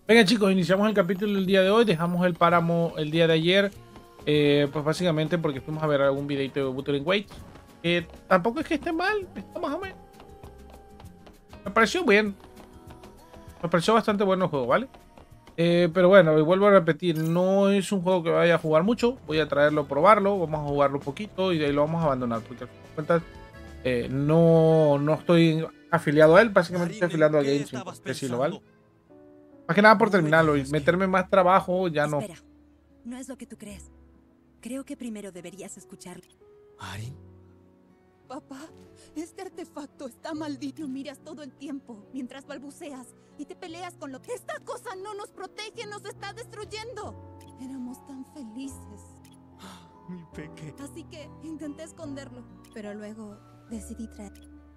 Venga chicos, iniciamos el capítulo del día de hoy. Dejamos el páramo el día de ayer. Pues básicamente porque fuimos a ver algún videito de Wuthering Waves. Tampoco es que esté mal, está más o menos. Me pareció bien. Me pareció bastante bueno el juego, ¿vale? Pero bueno, y vuelvo a repetir, no es un juego que vaya a jugar mucho. Voy a traerlo, probarlo, vamos a jugarlo un poquito y de ahí lo vamos a abandonar. Porque al fin de cuentas no estoy afiliado a él, básicamente estoy afiliado a ¿Qué Genshin, por estabas así decirlo, ¿vale? pensando? Más que nada por No me terminarlo y digas que... meterme más trabajo, ya no. Espera, no es lo que tú crees. Creo que primero deberías escucharlo. ¿Arin? Papá, este artefacto está maldito. Lo miras todo el tiempo mientras balbuceas y te peleas con lo que... Esta cosa no nos protege, nos está destruyendo. Éramos tan felices. Mi peque. Así que intenté esconderlo, pero luego decidí traer...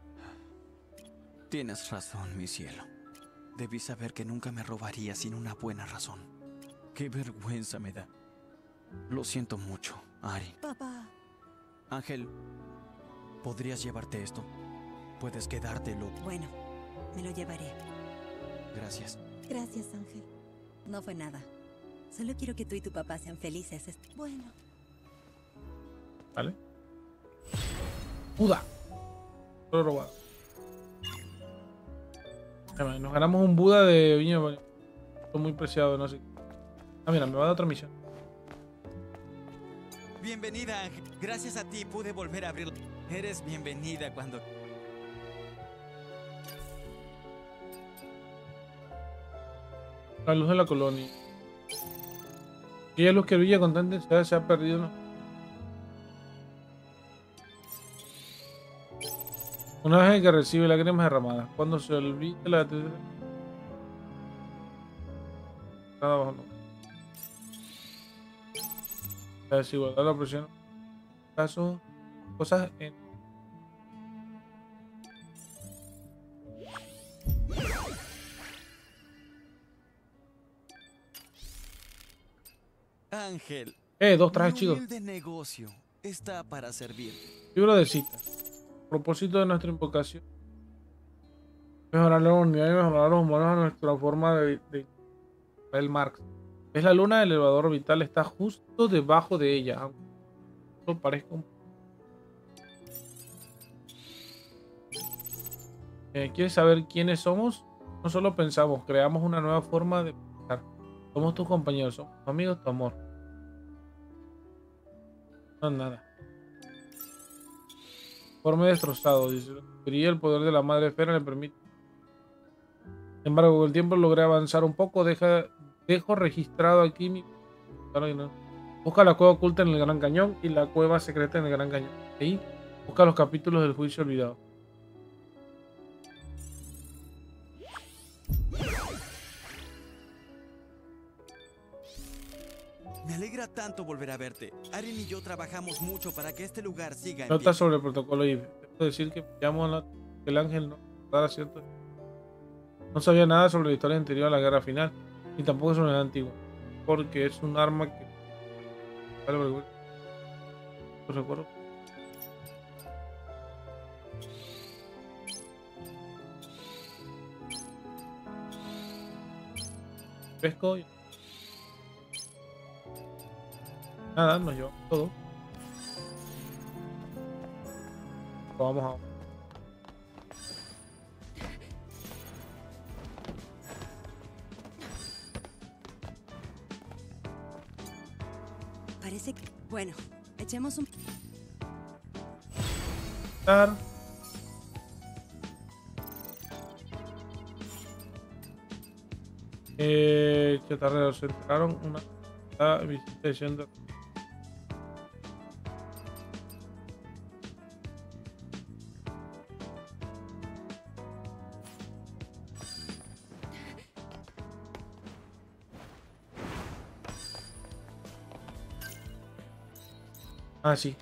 Tienes razón, mi cielo. Debí saber que nunca me robaría sin una buena razón. Qué vergüenza me da. Lo siento mucho, Arin. Papá, Ángel, ¿podrías llevarte esto? Puedes quedártelo. Bueno, me lo llevaré. Gracias. gracias, Ángel. No fue nada. Solo quiero que tú y tu papá sean felices. Bueno, ¿Vale? Buda. Todo robado. Nos ganamos un Buda de Viña. Muy preciado, no sé. Ah, mira, me va a dar otra misión. Bienvenida, Ángel. Gracias a ti pude volver a abrirlo. Eres bienvenida cuando... La luz de la colonia. Aquella luz que brilla con tanta intensidad se ha perdido, ¿no? Una vez que recibe lágrimas derramadas. Cuando se olvida la... Nada abajo, no. La desigualdad, la presión. Casos, cosas en... Ángel, Dos trajes mi chicos. humilde negocio está para servir. Libro de citas. Propósito de nuestra invocación. Mejorar la unidad y mejorar a los humanos a nuestra forma de el Marx. Es la luna, el elevador orbital está justo debajo de ella. Aunque no parezca un... ¿Quieres saber quiénes somos? No solo pensamos, creamos una nueva forma de pensar. Somos tus compañeros, somos tus amigos, tu amor. No, nada. Informe destrozado. Dice, el poder de la madre esfera le permite. Sin embargo, con el tiempo logré avanzar un poco. Dejo registrado aquí mi... Busca la cueva oculta en el Gran Cañón y la cueva secreta en el Gran Cañón. Ahí busca los capítulos del juicio olvidado. Me alegra tanto volver a verte. Arin y yo trabajamos mucho para que este lugar siga en Nota pie. sobre el protocolo IBE. Debo decir que me llamo el ángel no estaba cierto. No sabía nada sobre la historia anterior a la guerra final, ni tampoco sobre la antigua, porque es un arma que... Vale, lo recuerdo. Pesco y... Nada, nos llevamos todo. Lo vamos a... Parece que... Bueno, echemos un... Dar. Chatarreros se enteraron una visitación de... Ah, sí.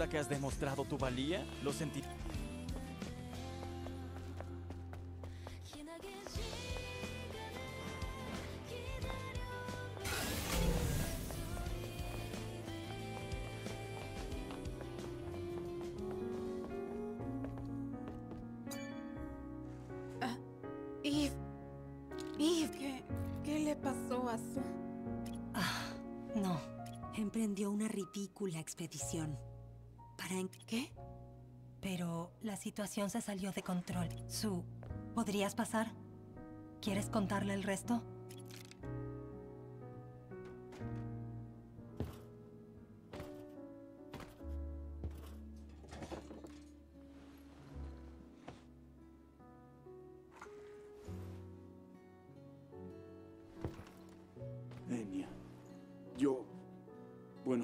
ahora que has demostrado tu valía, lo sentí. Eve. Eve, ¿qué le pasó a su...? No. Emprendió una ridícula expedición. ¿Qué? Pero la situación se salió de control. Sue, ¿podrías pasar? ¿Quieres contarle el resto? Enya, yo... Bueno...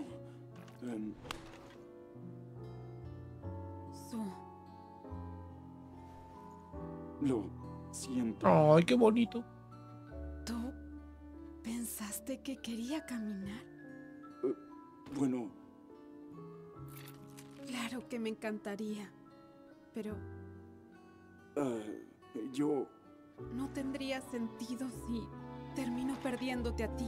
Sue. Lo siento. Ay, qué bonito. ¿Tú pensaste que quería caminar? Bueno, Claro que me encantaría. Pero yo... no tendría sentido si termino perdiéndote a ti.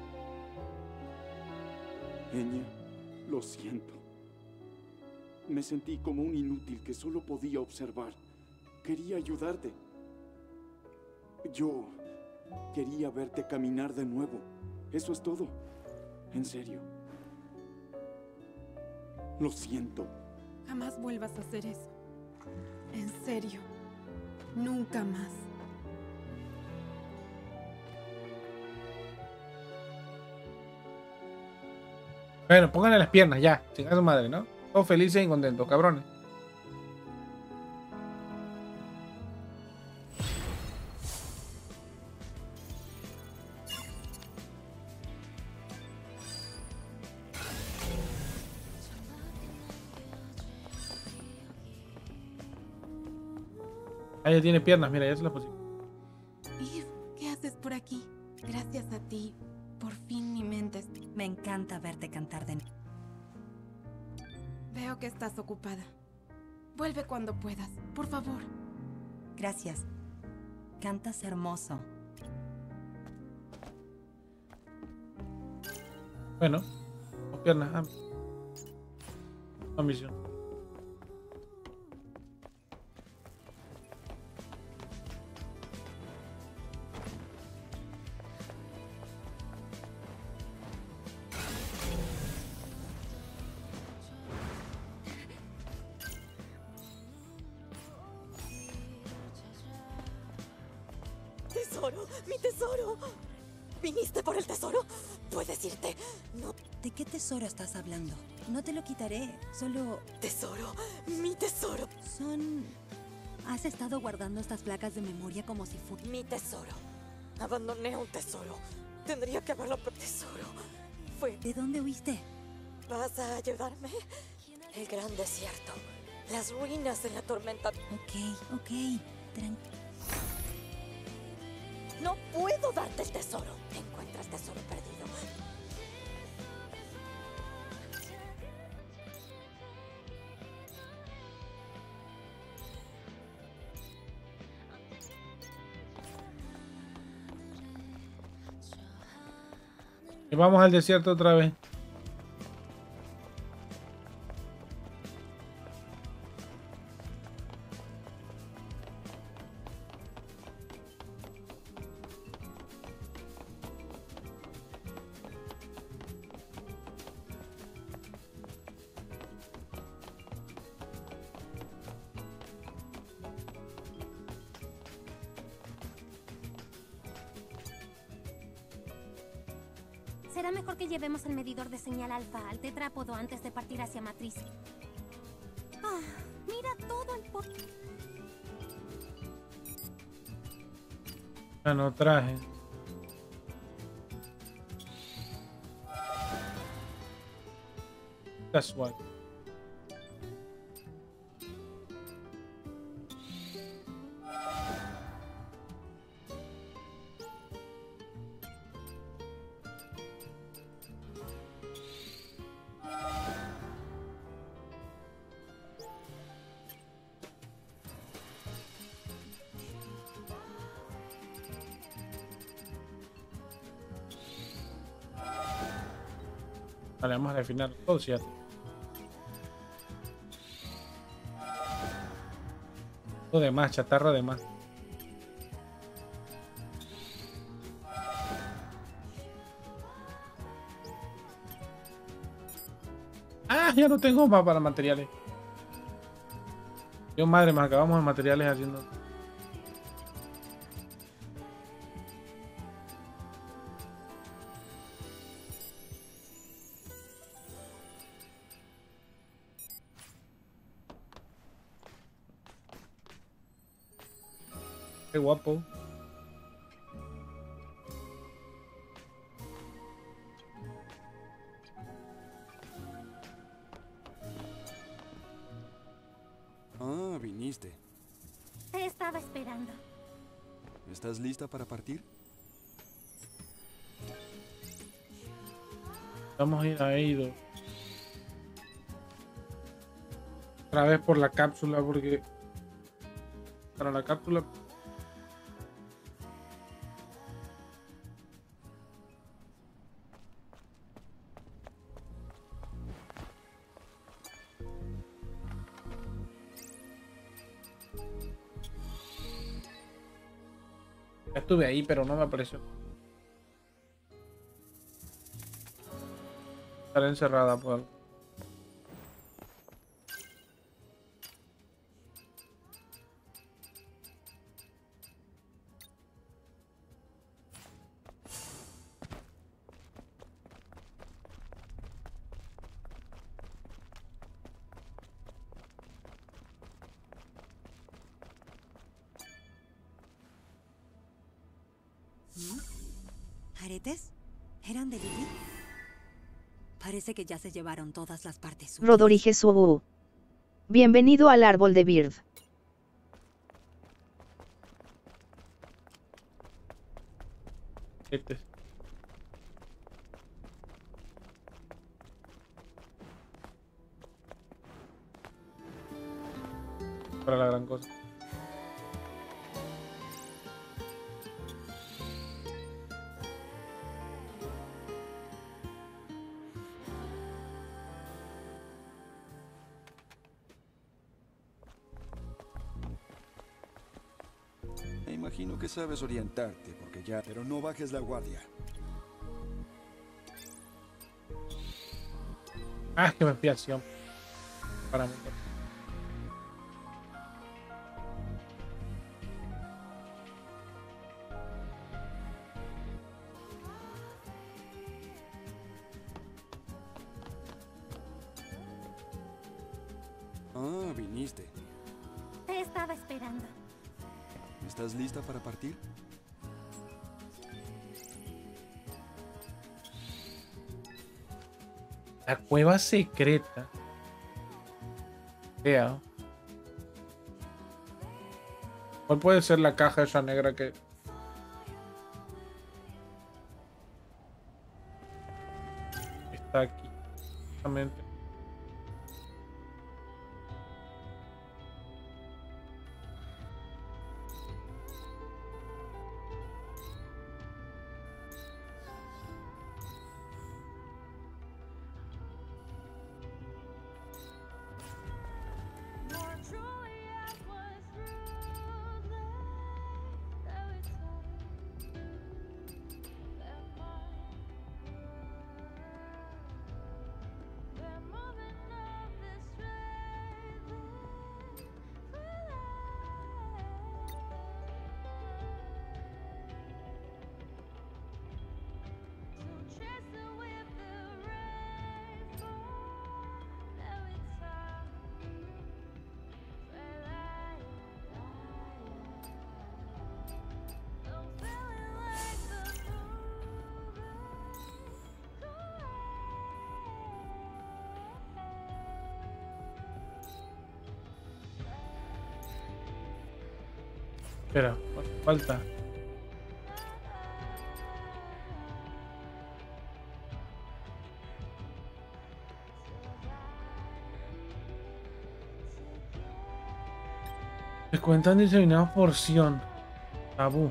Enya, lo siento. Me sentí como un inútil que solo podía observar. Quería ayudarte. Yo quería verte caminar de nuevo. Eso es todo. En serio. Lo siento. Jamás vuelvas a hacer eso. En serio. Nunca más. Bueno, pónganle las piernas ya. Chinga su madre, ¿no? Todos felices y contentos, cabrones. Ah, ya tiene piernas, mira, ya se las puse. Eve, ¿qué haces por aquí? Gracias a ti. Por fin mi mente... Me encanta verte cantar de nuevo. Veo que estás ocupada. Vuelve cuando puedas, por favor. Gracias. Cantas hermoso. Bueno, dos piernas. Misión. ¡Tesoro! ¡Mi tesoro! ¿Viniste por el tesoro? Puedes irte. No. ¿De qué tesoro estás hablando? No te lo quitaré, solo... ¡Tesoro! ¡Mi tesoro! ¿Has estado guardando estas placas de memoria como si fuera... ¡Mi tesoro! Abandoné un tesoro. Tendría que haberlo... Tesoro. Fue... ¿De dónde huiste? ¿Vas a ayudarme? El gran desierto. Las ruinas en la tormenta. Ok. Tranquilo. No puedo darte el tesoro. Encuentra el tesoro perdido. Y vamos al desierto otra vez. Será mejor que llevemos el medidor de señal alfa al tetrápodo antes de partir hacia Matriz. Mira todo el Ya no traje. Casual. Vale, vamos a refinar todo, sí, ya. Todo de más, chatarra de más. Ah, ya no tengo más para materiales. Dios madre, me acabamos de materiales haciendo. Qué guapo. Ah, viniste. Te estaba esperando. ¿Estás lista para partir? Vamos a ir a Eido. Otra vez por la cápsula, porque para la cápsula ya estuve ahí, pero no me apareció. Estará encerrada por algo. ¿Aretes? ¿Eran de Lily? Parece que ya se llevaron todas las partes útiles. Rodori Jesús. Bienvenido al árbol de Bird. Este. Para la gran cosa. Me imagino que sabes orientarte, porque ya... Pero no bajes la guardia. Ah, es que me fui acción. Para mí. Ah, viniste. Te estaba esperando. ¿Estás lista para partir? La cueva secreta. Vea. ¿Cuál puede ser la caja esa negra que... está aquí? Exactamente. Espera, falta. Les cuentan diseminados por Sion. Tabú.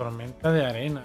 Tormenta de arena.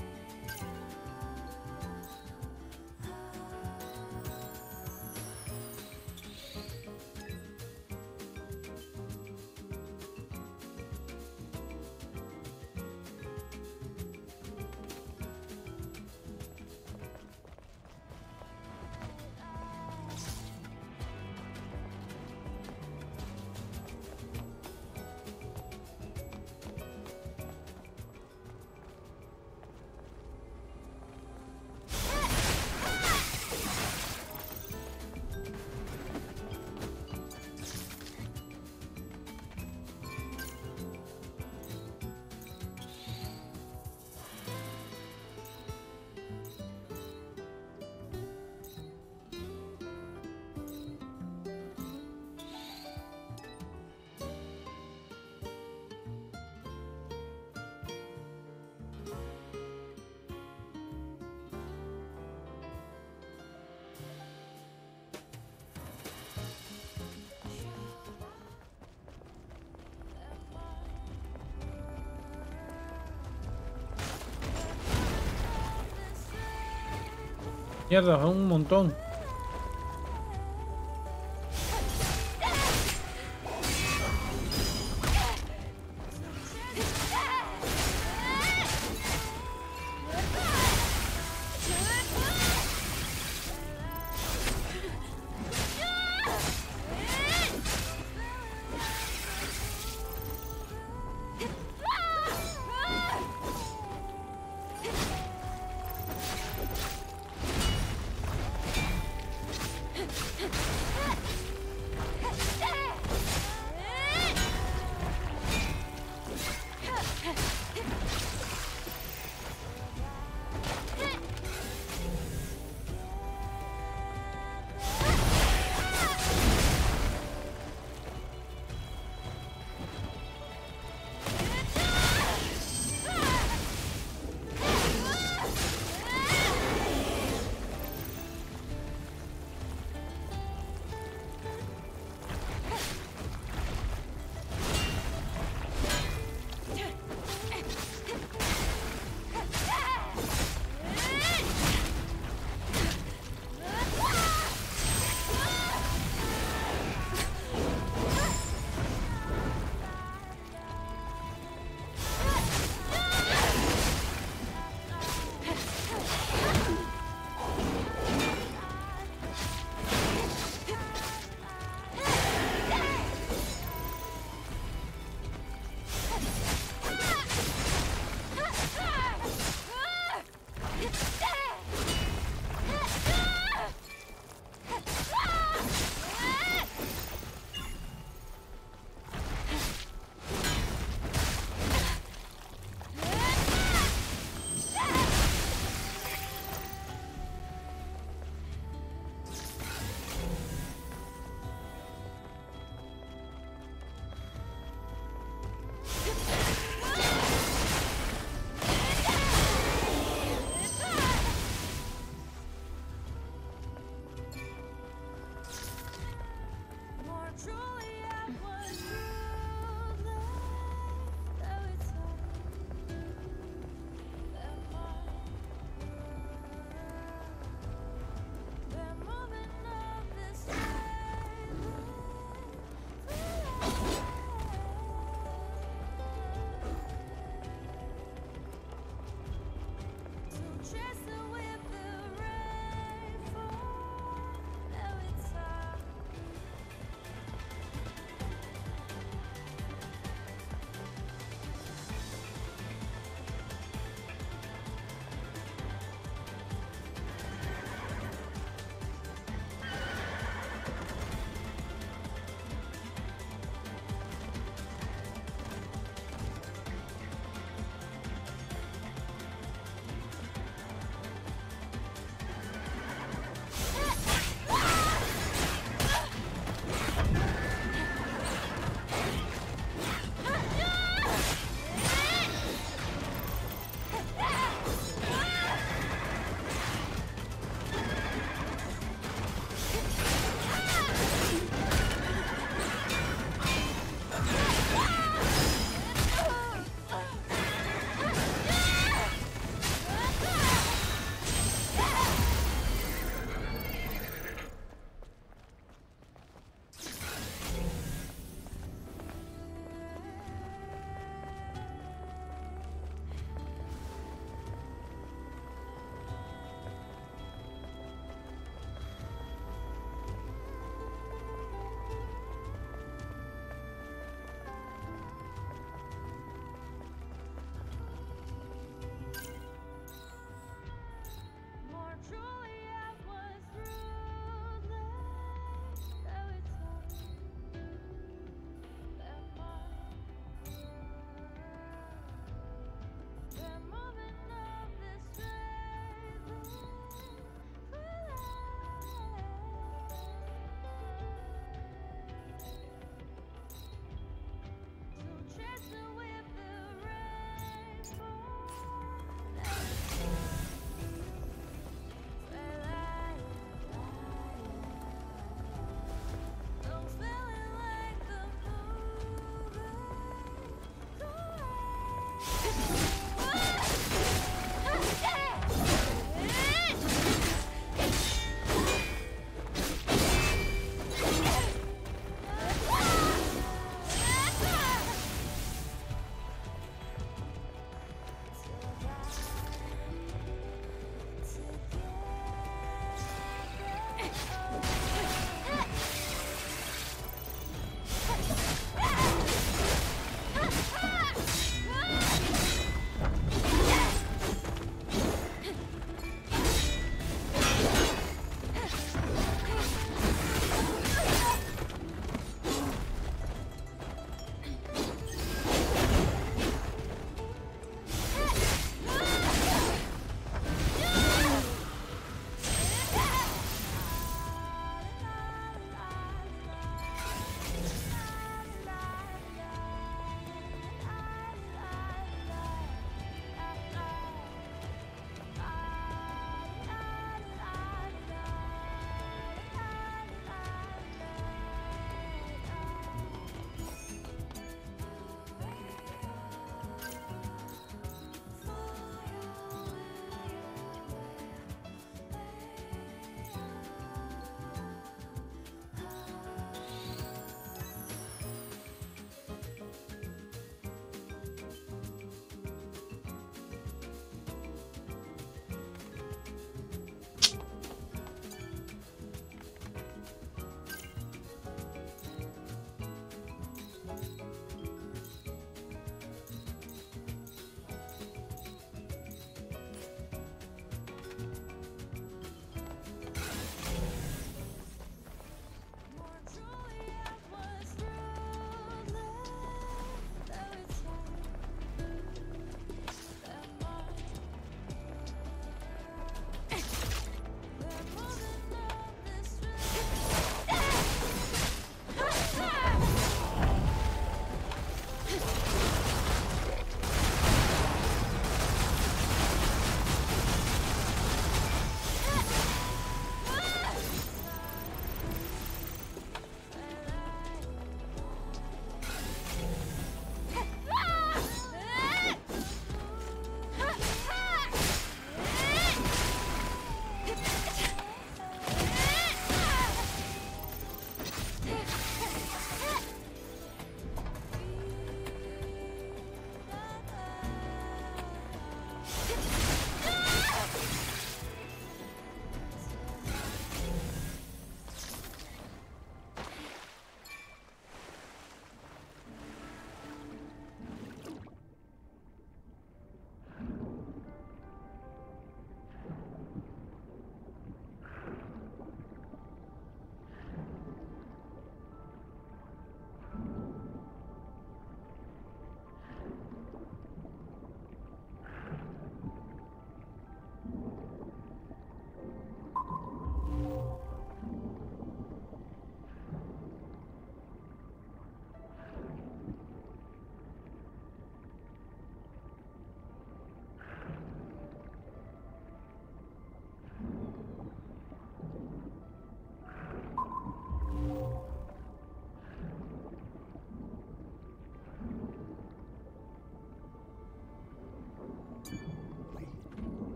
Mierda, es un montón.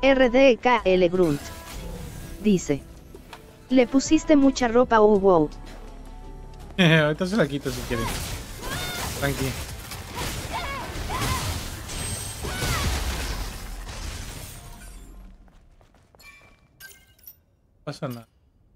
RDKL Grunt. Dice. Le pusiste mucha ropa, wow. Ahorita se la quito si quieres. Tranqui. No pasa nada.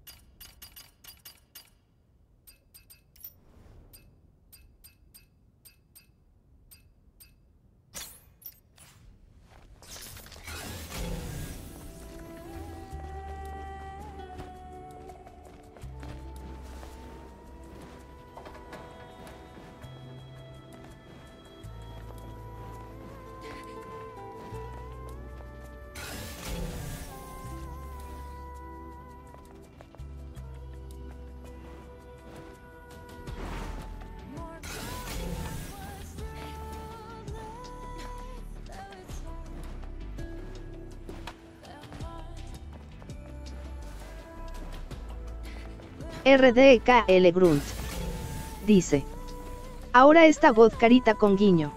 RDKL Grunt. Dice. Ahora esta voz carita con guiño.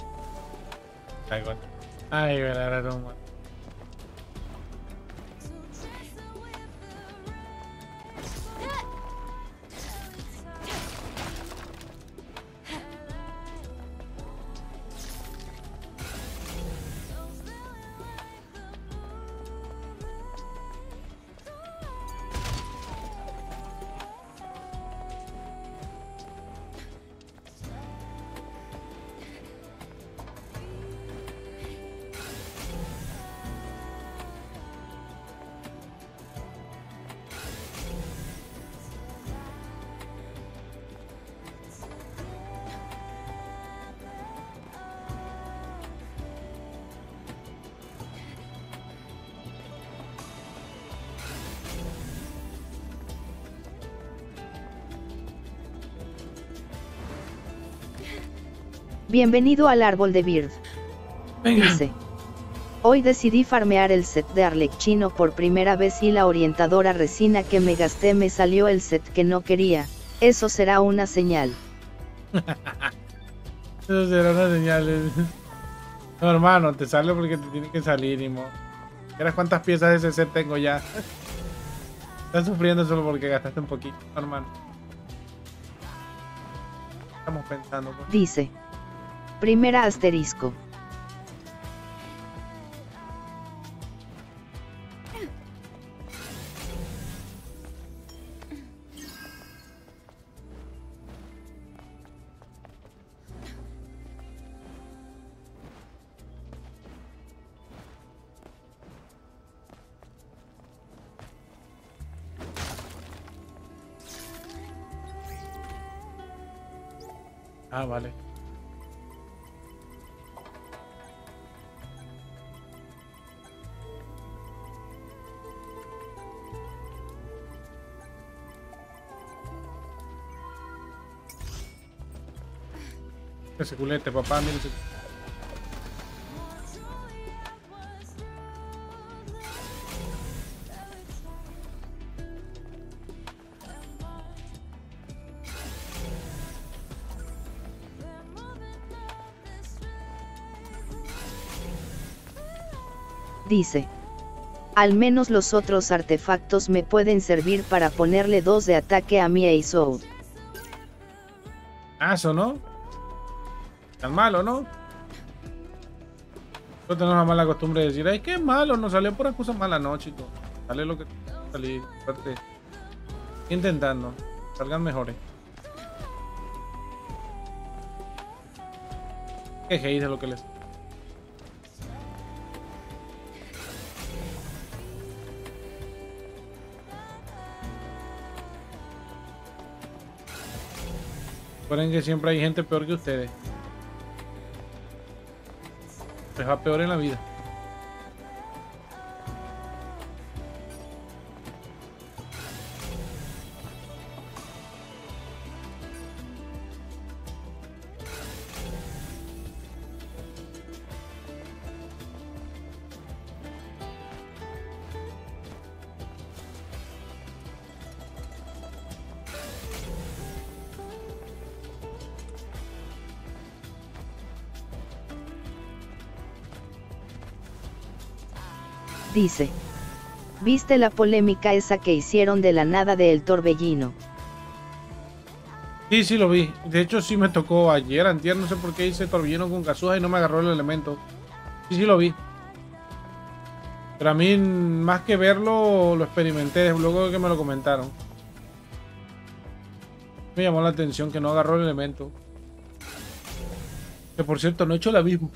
Ay, verdad, no. Bienvenido al árbol de Bird. Venga. Dice. Hoy decidí farmear el set de Arlecchino por primera vez y la orientadora resina que me gasté me salió el set que no quería. Eso será una señal. Eso será una señal. No, hermano, te sale porque te tiene que salir, y ¿Quieres cuántas piezas de ese set tengo ya? Estás sufriendo solo porque gastaste un poquito, hermano. Estamos pensando. Pues. Dice. Primera asterisco. Ah, vale. Ese culete, papá, mira ese. Dice. Al menos los otros artefactos me pueden servir para ponerle 2 de ataque a mi Ace. Ah, eso no. Tan malo, ¿no? Yo tengo la mala costumbre de decir, ay, qué malo, nos salió por excusa mala, no, chicos. Sale lo que salí, suerte. Intentando, salgan mejores. Quejéis de lo que les. Recuerden que siempre hay gente peor que ustedes. Les va peor en la vida. Dice. ¿Viste la polémica esa que hicieron de la nada de El Torbellino? Sí, sí lo vi. De hecho, sí me tocó ayer, antier, no sé por qué hice torbellino con Kazuha y no me agarró el elemento. Sí, sí lo vi. Pero a mí, más que verlo, lo experimenté luego de que me lo comentaron. Me llamó la atención que no agarró el elemento. Que por cierto, no he hecho el abismo.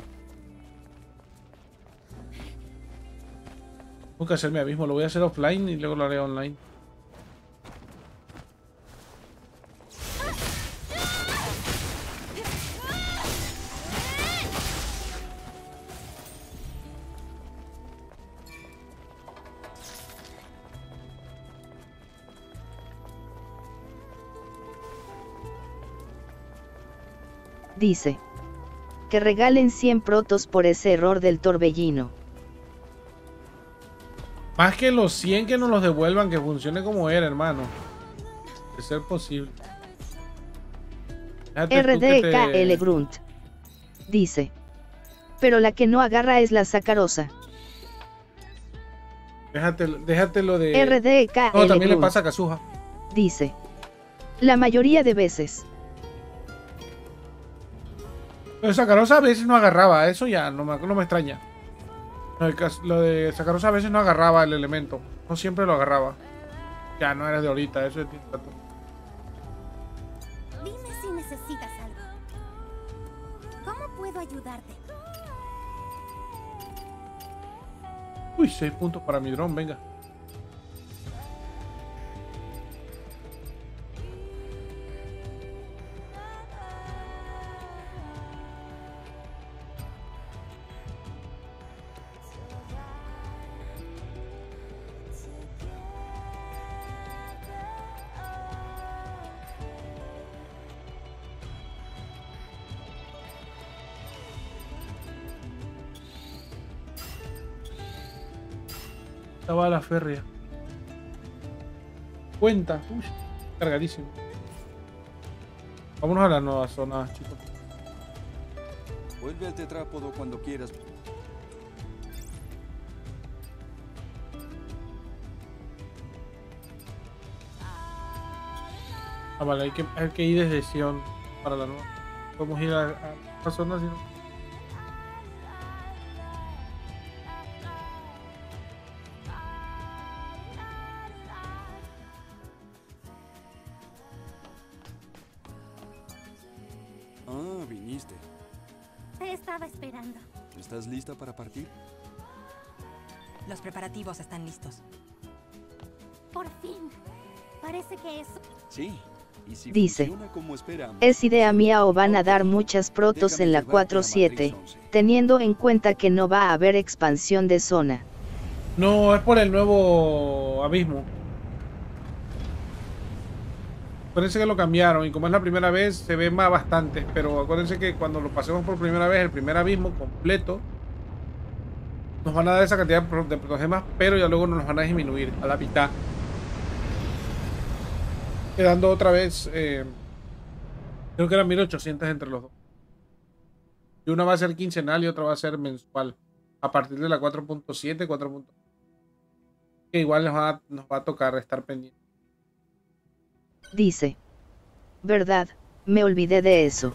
Tengo que hacer mi abismo. Lo voy a hacer offline y luego lo haré online. Dice. Que regalen 100 protos por ese error del torbellino. Más que los 100 que nos los devuelvan, que funcione como era, hermano. De ser posible. RDKL Grunt. Dice. Pero la que no agarra es la sacarosa. Déjatelo de... RDKL No, también Grunt. le pasa a Kazuha. Dice. La mayoría de veces. Pero Sacarosa a veces no agarraba, eso ya no me extraña. Lo de Sacarosa a veces no agarraba el elemento, no siempre lo agarraba. Ya no era de ahorita, eso es de rato. Dime si necesitas algo. ¿Cómo puedo ayudarte? Uy, 6 puntos para mi dron, venga. Estaba la férrea. Cuenta. Uy, cargadísimo. Vámonos a la nueva zona, chicos. Vuelve al tetrápodo cuando quieras. Ah, vale, hay que ir desde Sion para la nueva. Podemos ir a la zona, si no. Ah, viniste. Te estaba esperando. ¿Estás lista para partir? Los preparativos están listos. Por fin. Parece que eso... Sí. Y si Dice. funciona como esperamos, ¿Es idea mía o van a dar muchas protos en la 4.7, teniendo en cuenta que no va a haber expansión de zona? No, es por el nuevo abismo. Acuérdense que lo cambiaron y como es la primera vez se ve más bastante, pero acuérdense que cuando lo pasemos por primera vez, el primer abismo completo, nos van a dar esa cantidad de protogemas, pero ya luego nos van a disminuir a la mitad. Quedando otra vez, creo que eran 1800 entre los dos. Y una va a ser quincenal y otra va a ser mensual. A partir de la 4.7, 4. Que igual nos va a tocar estar pendiente. Dice. ¿Verdad? Me olvidé de eso.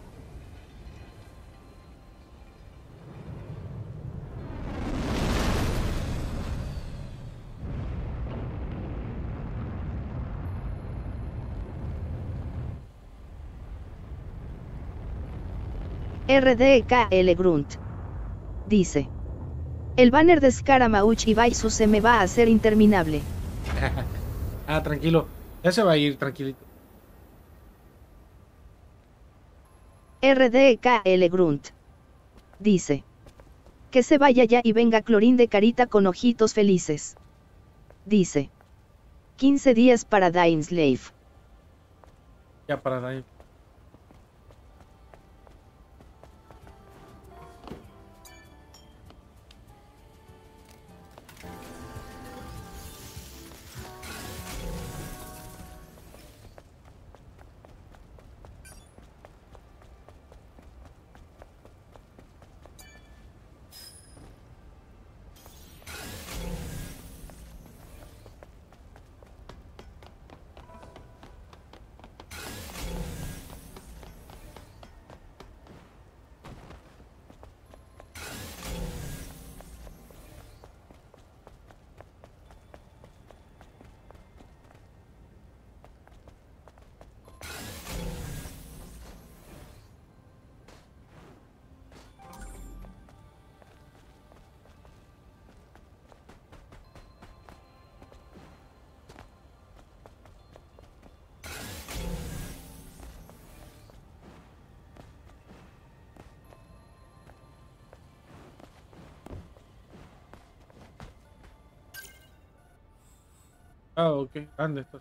RDKL Grunt. Dice. El banner de Scaramouche y Baisu se me va a hacer interminable. Ah, tranquilo. Ya se va a ir, tranquilito. RDKL Grunt. Dice. Que se vaya ya y venga Clorín de carita con ojitos felices. Dice. 15 días para Dying Slave. Ya para ahí. Ah, ok, grande esto.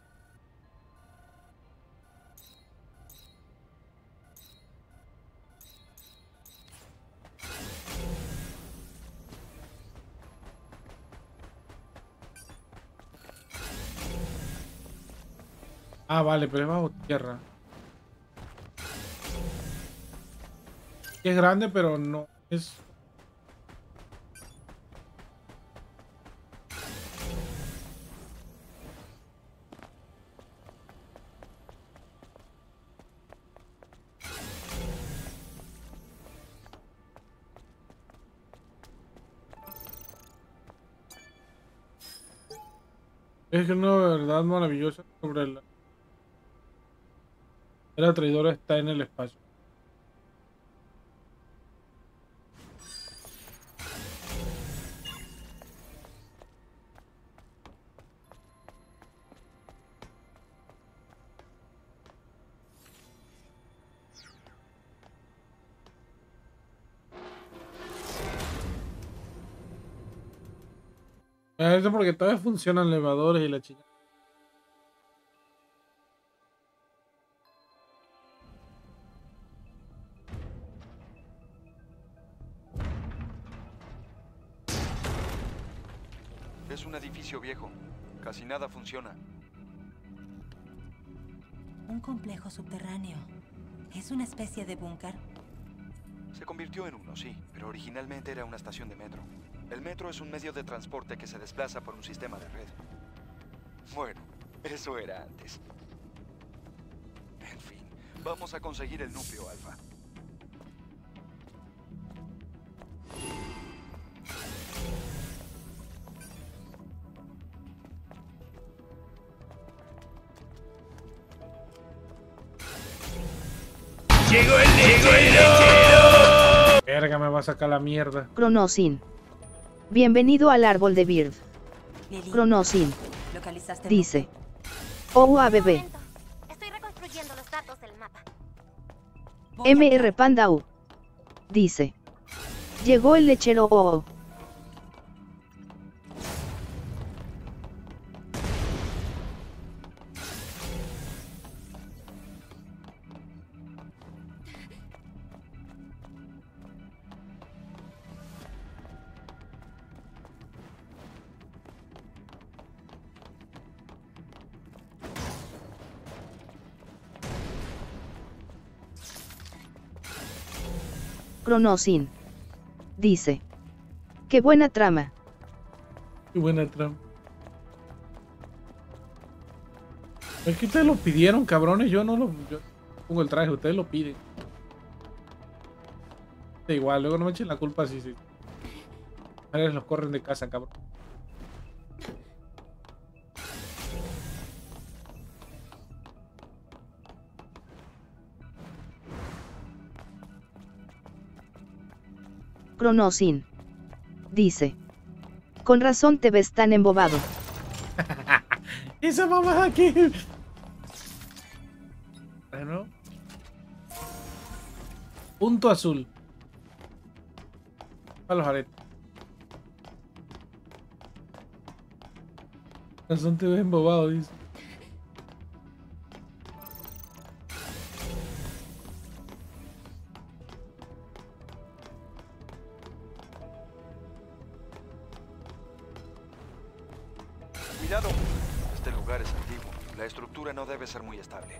Ah, vale, pero es bajo tierra. Es grande, pero no es... Es que una verdad maravillosa sobre la traidora está en el espacio. Eso porque todavía funcionan elevadores y la chica. Es un edificio viejo. Casi nada funciona. Un complejo subterráneo. ¿Es una especie de búnker? Se convirtió en uno, sí, pero originalmente era una estación de metro. El metro es un medio de transporte que se desplaza por un sistema de red. Bueno, eso era antes. En fin, vamos a conseguir el núcleo alfa. ¡Llegó el lechero! Verga, me va a sacar la mierda. Cronosin. Bienvenido al árbol de Bird. Lily, Cronosin. ¿localizaste el Dice. OUABB. Estoy reconstruyendo los datos del mapa. Voy a- MR Panda U. Dice. Llegó el lechero OO. Cronosin. Dice. Qué buena trama. Qué buena trampa. Es que ustedes lo pidieron, cabrones. Yo no lo... Yo pongo el traje, ustedes lo piden. Da igual, luego no me echen la culpa así, sí. A ver, los corren de casa, cabrón. Cronosin. Dice. Con razón te ves tan embobado. Esa mamá aquí. Bueno. Punto azul. A los aretes. Con razón te ves embobado, dice. Cuidado. Este lugar es antiguo. La estructura no debe ser muy estable.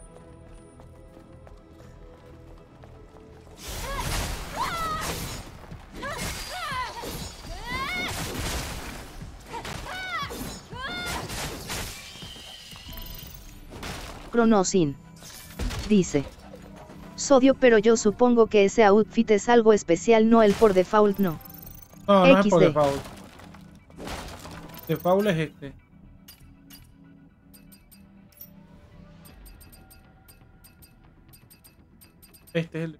Cronosin. Dice. Sodio, pero yo supongo que ese outfit es algo especial, no el por default, no. No, no es por XD. default. Default es este. Este es el...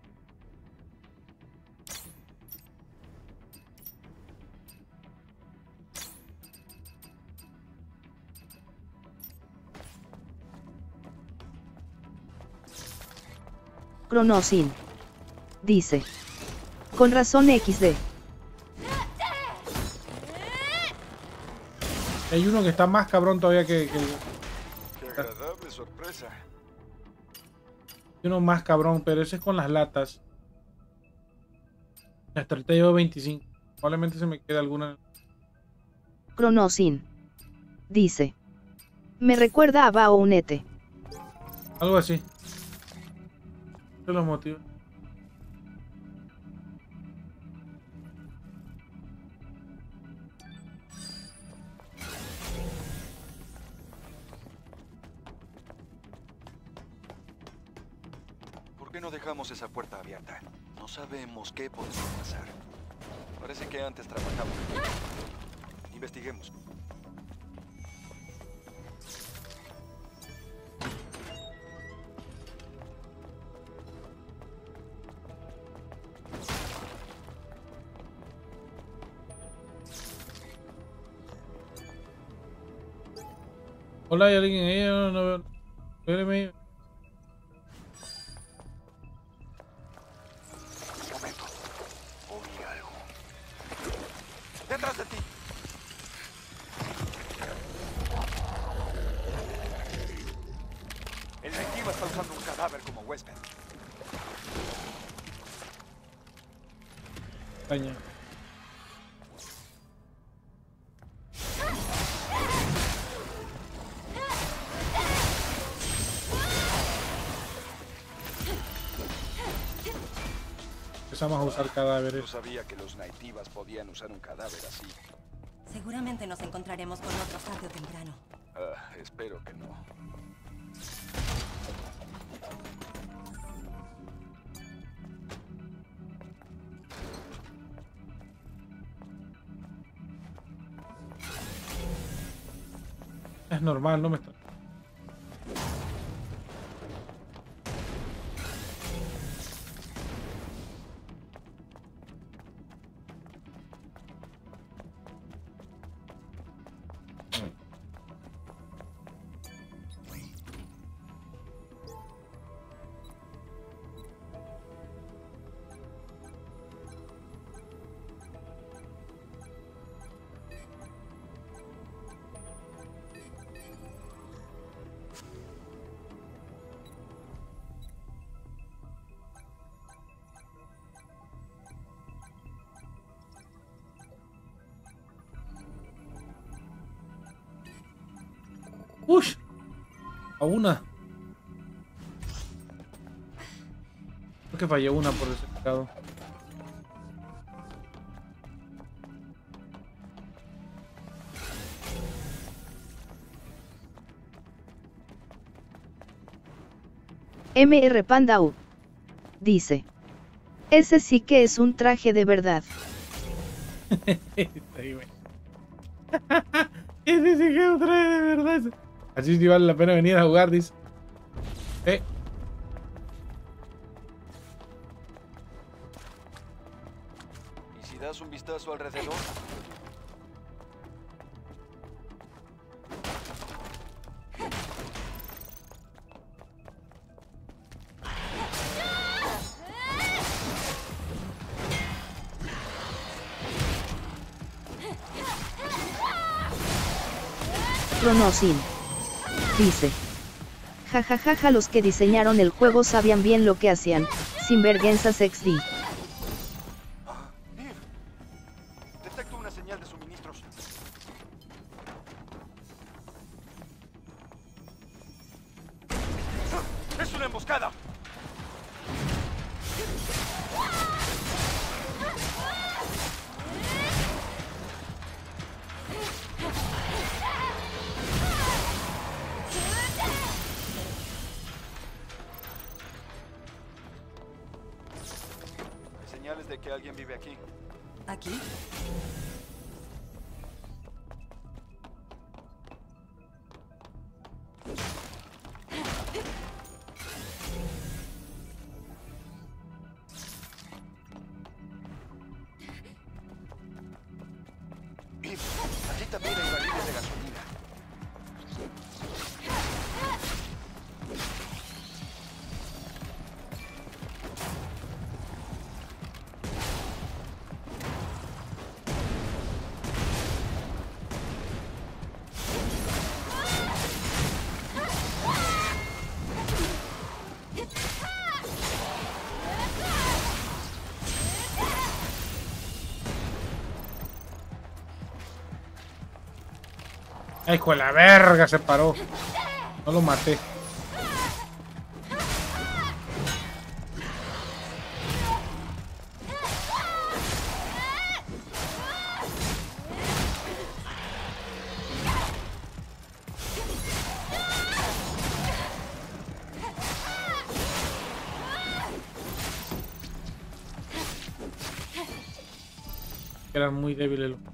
Cronosin. Dice. Con razón XD. Hay uno que está más cabrón todavía que Qué agradable sorpresa. hay uno más cabrón, pero ese es con las latas. Hasta ahorita llevo 25. Probablemente se me quede alguna. Cronosin. Dice. Me recuerda a Baounete. Algo así. Son los motivos. ¿Por qué no dejamos esa puerta abierta? No sabemos qué podría pasar. Parece que antes trabajaban aquí. Investiguemos. Hola, ¿hay alguien ahí? No veo. Espérame. Un momento. Oí algo. ¡Detrás de ti! El nativo está usando un cadáver como huésped. Caña. Empezamos a usar cadáveres. No sabía que los naitivas podían usar un cadáver así. Seguramente nos encontraremos con otros tarde o temprano. Espero que no. Es normal, no me está. ¡Ush! A una. Creo que fallé una por ese pecado. MR Panda U. Dice. Ese sí que es un traje de verdad. Ese sí que es un traje de verdad. Así sí vale la pena venir a jugar, dice. ¿Y si das un vistazo alrededor? Cronosin. Dice. Jajajaja, los que diseñaron el juego sabían bien lo que hacían. Sinvergüenzas XD. Niv, detecto una señal de suministros. ¡Es una emboscada! Hay señales de que alguien vive aquí. ¿Aquí? Niv, allí también hay barriles de gasolina. Ay, con la verga se paró. No lo maté. Eran muy débiles los...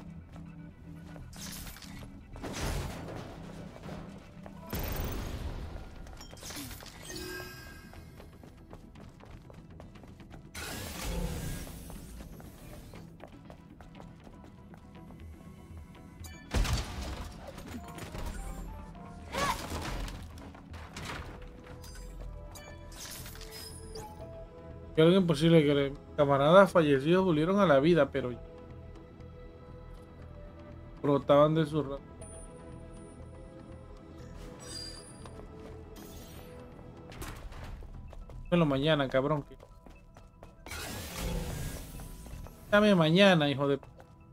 Que algo imposible que los camaradas fallecidos volvieron a la vida, pero brotaban de su rato. Bueno, mañana, cabrón. Dame mañana, hijo de...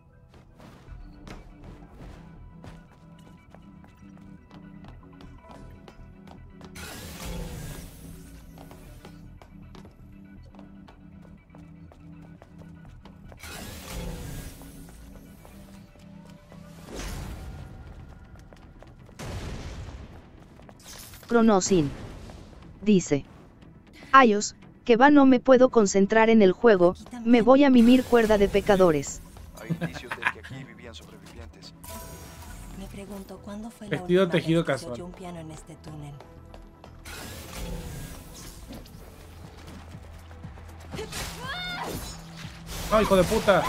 Cronosin. Dice. Ayos, que va, no me puedo concentrar en el juego, me voy a mimir cuerda de pecadores. Hay indicios de que aquí vivían sobrevivientes. Me pregunto cuándo fue Vestido la última tejido vez que se casual. oyó un piano en este túnel. ¡No, hijo de puta!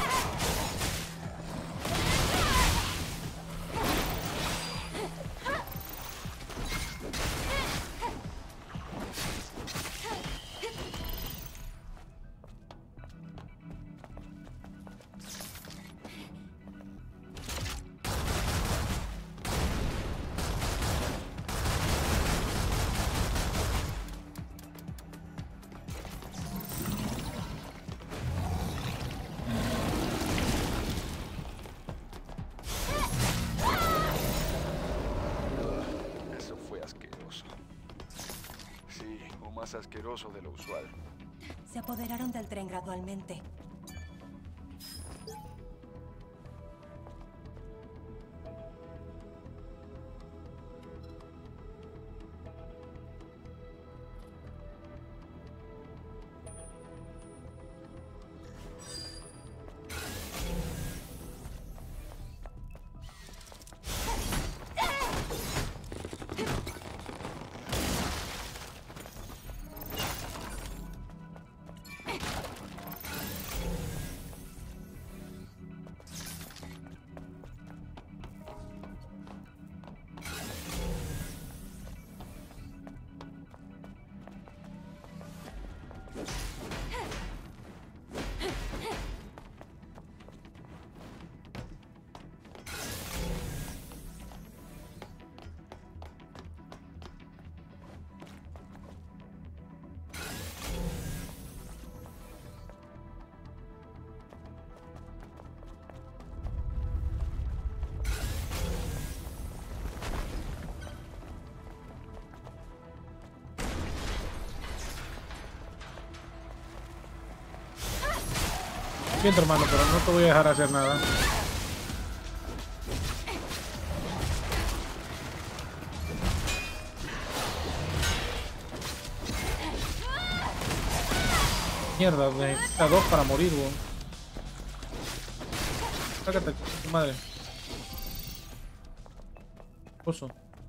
Eso fue asqueroso. Sí, o más asqueroso de lo usual. Se apoderaron del tren gradualmente. Siento, hermano, pero no te voy a dejar hacer nada. Mierda, necesita dos para morir, weón. Sácate, tu madre. Oso.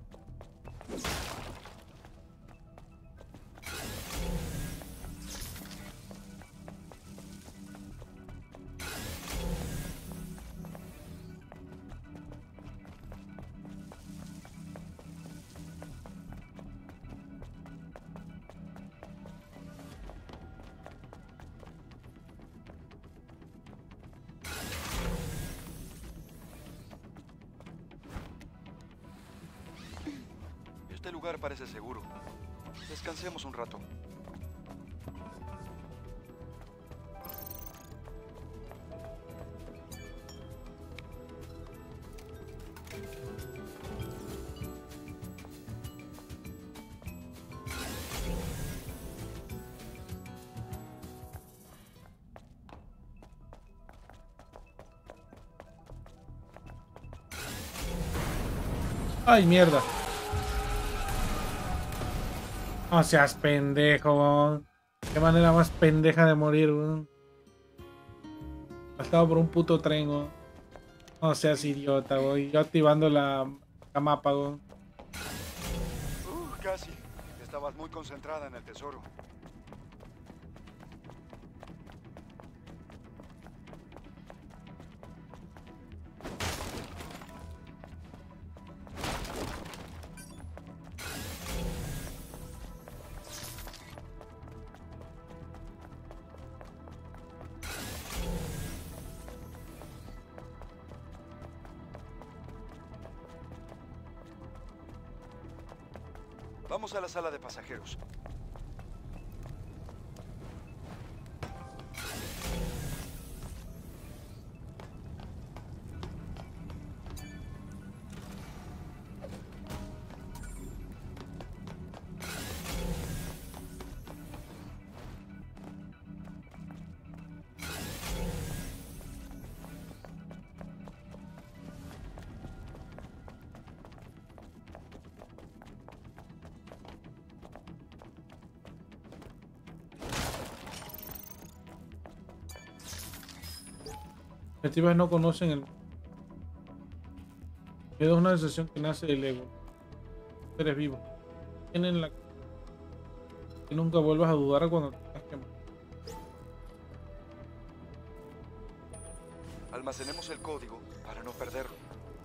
Este lugar parece seguro. Descansemos un rato. Ay, mierda. No seas pendejo, weón. Qué manera más pendeja de morir, weón. Pasado por un puto tren, weón. No seas idiota, weón. Yo activando la mapa, weón. Casi. Estabas muy concentrada en el tesoro. Vamos a la sala de pasajeros. Los detectives no conocen el... Miedo es una sensación que nace del ego. Eres vivo. Tienen la... Y nunca vuelvas a dudar cuando tengas que... Almacenemos el código para no perderlo.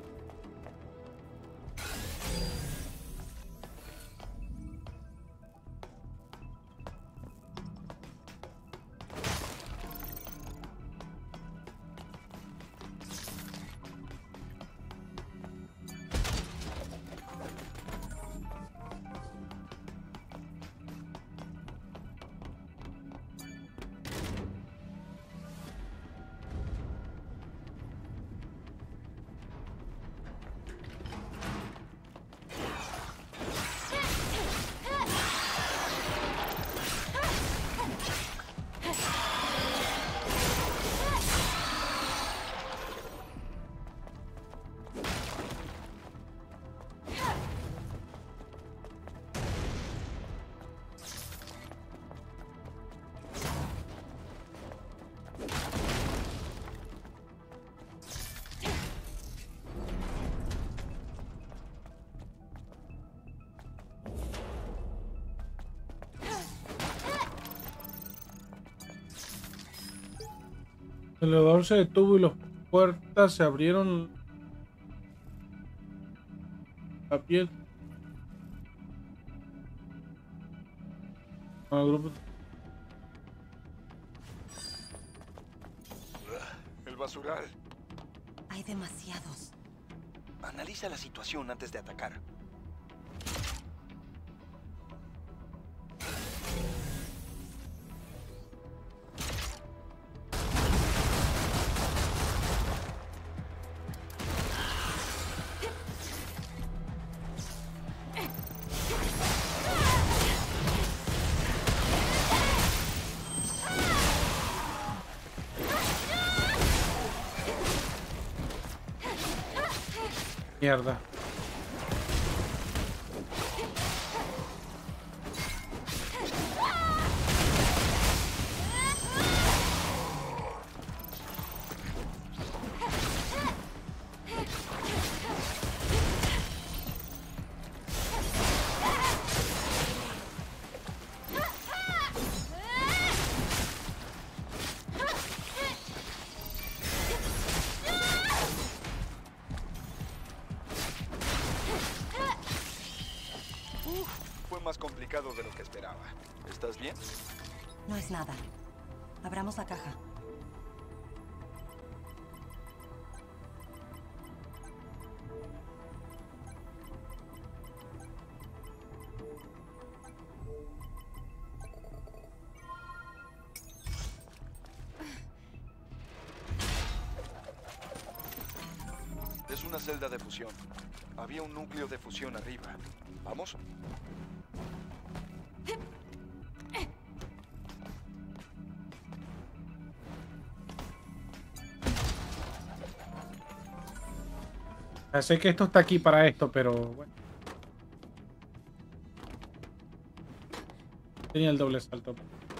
El elevador se detuvo y las puertas se abrieron. La piel. El grupo. El basural. Hay demasiados. Analiza la situación antes de atacar. Mierda. Fue más complicado de lo que esperaba. ¿Estás bien? No es nada. Abramos la caja. Es una celda de fusión. Había un núcleo de fusión arriba. ¿Vamos? Ya sé que esto está aquí para esto, pero bueno. Tenía el doble salto.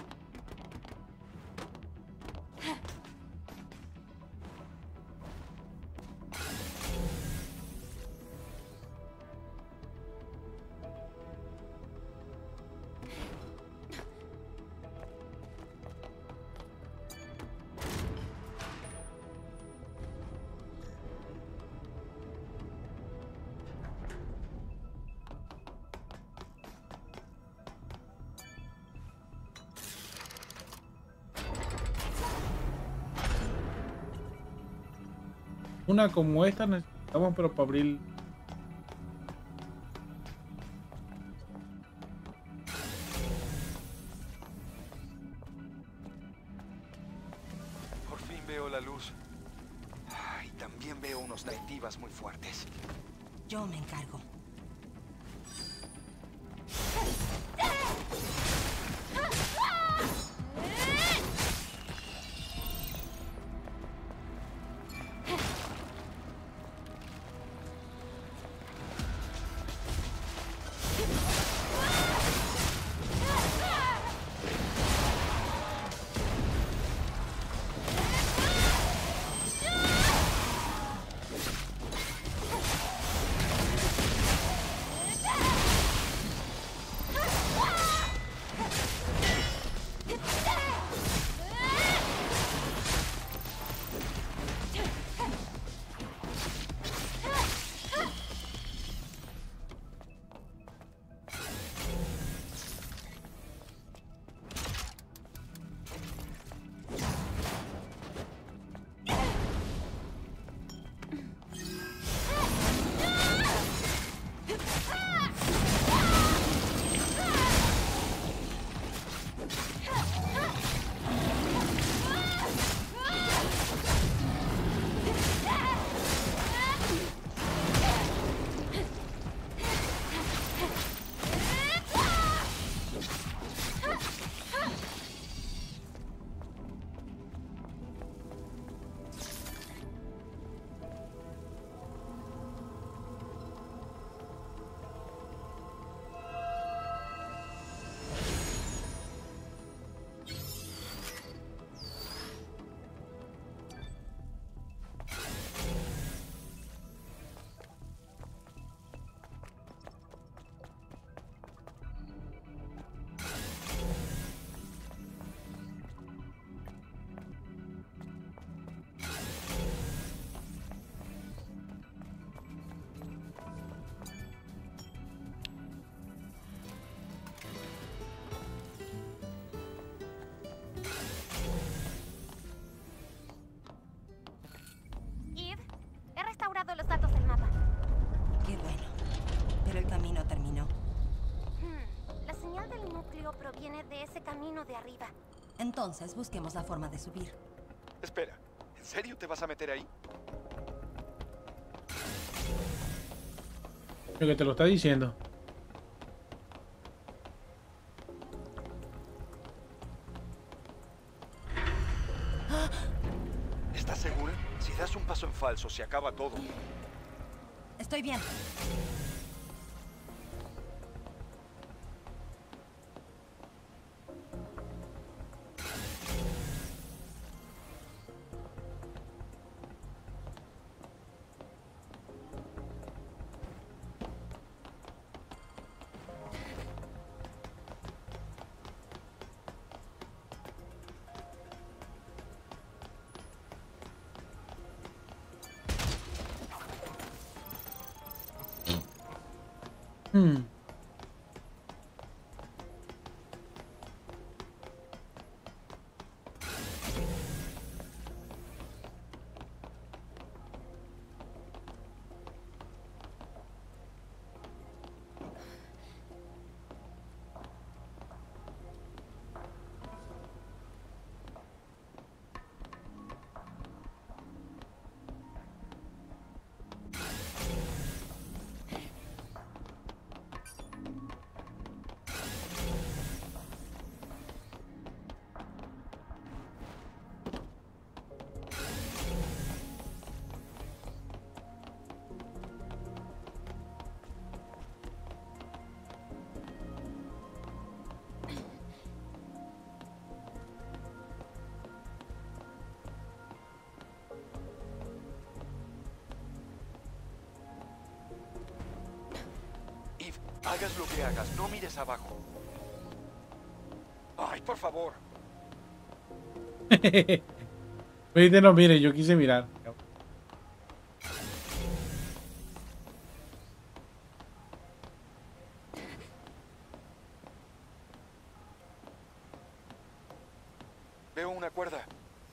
Una como esta necesitamos, pero para abrir. Por fin veo la luz. Y también veo unos nativas muy fuertes. Yo me encargo. Los datos del mapa. Qué bueno. Pero el camino terminó. La señal del núcleo proviene de ese camino de arriba. Entonces busquemos la forma de subir. Espera, ¿en serio te vas a meter ahí? Lo que te lo está diciendo. ¿Estás segura? Si das un paso en falso, se acaba todo. Estoy bien. Hagas lo que hagas, no mires abajo. Ay, por favor. Me dice no mire, yo quise mirar. Veo una cuerda.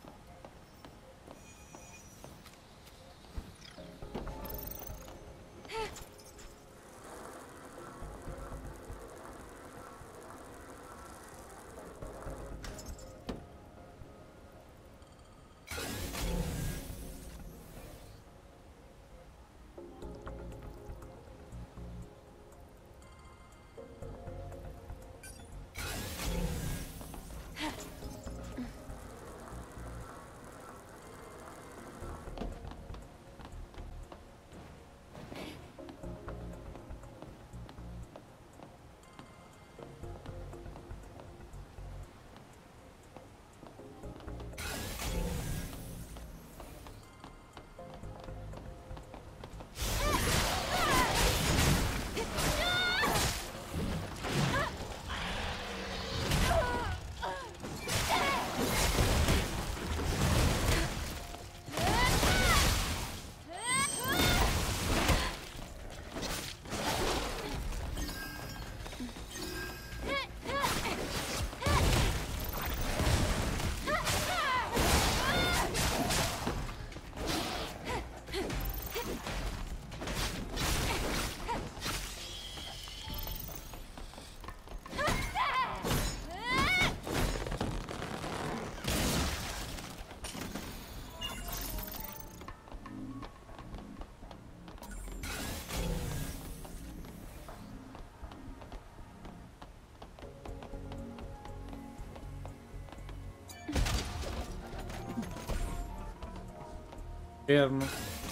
Infierno.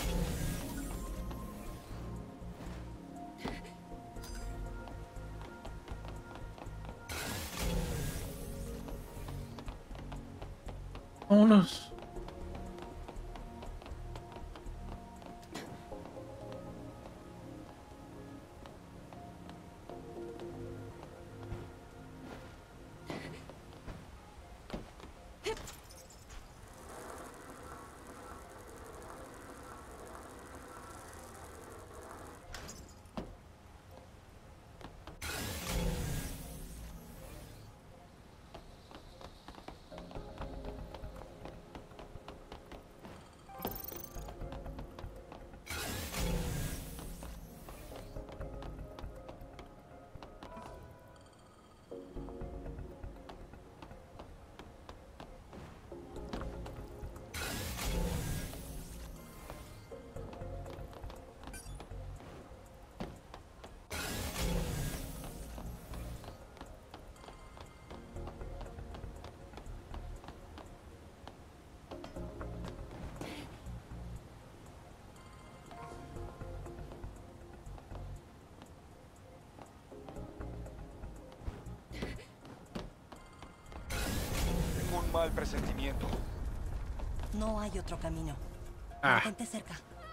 Vámonos. Un mal presentimiento. No hay otro camino. Ah. Mantente cerca.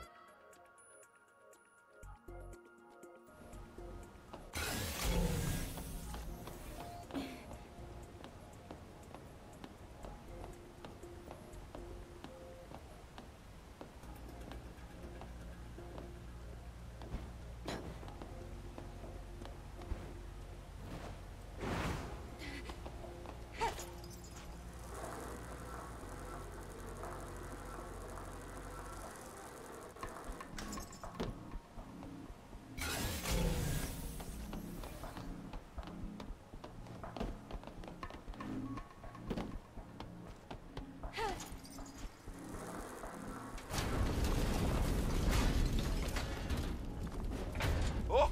¡Oh!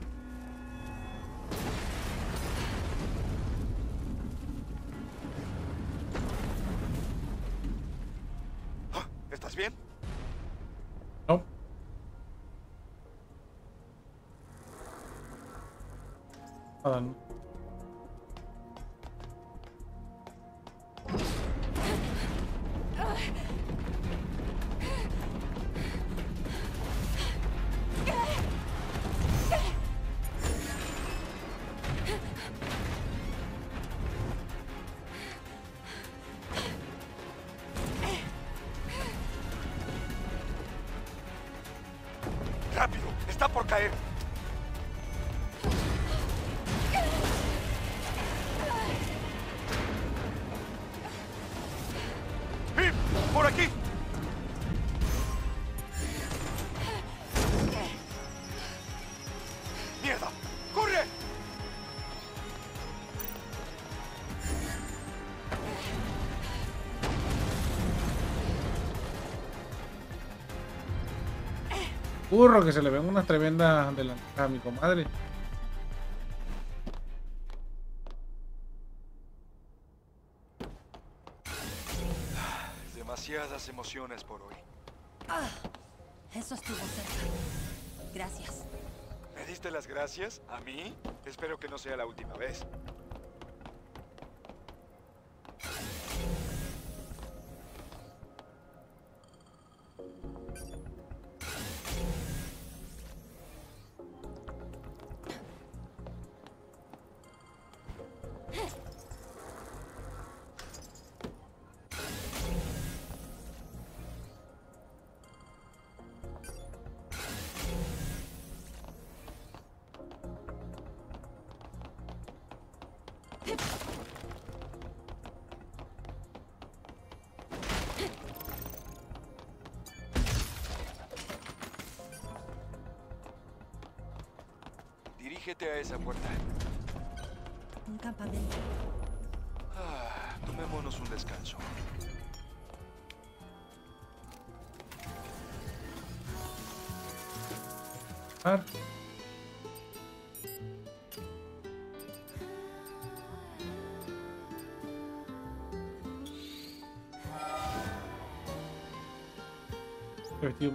Ah, ¿estás bien? No. Nada, no. por caer. ¡Pip! ¡Por aquí! ¡Mierda! ¡Corre! Burro, que se le ven unas tremendas delanteras a mi comadre. Demasiadas emociones por hoy. Eso estuvo cerca. Gracias. ¿Me diste las gracias? ¿A mí? Espero que no sea la última vez. Dirígete a esa puerta. Un campamento. Tomémonos un descanso. Vestido.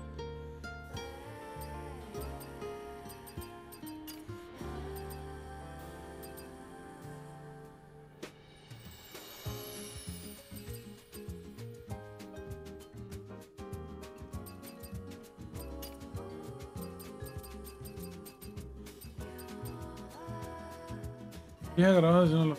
Ya grabado haciéndolo.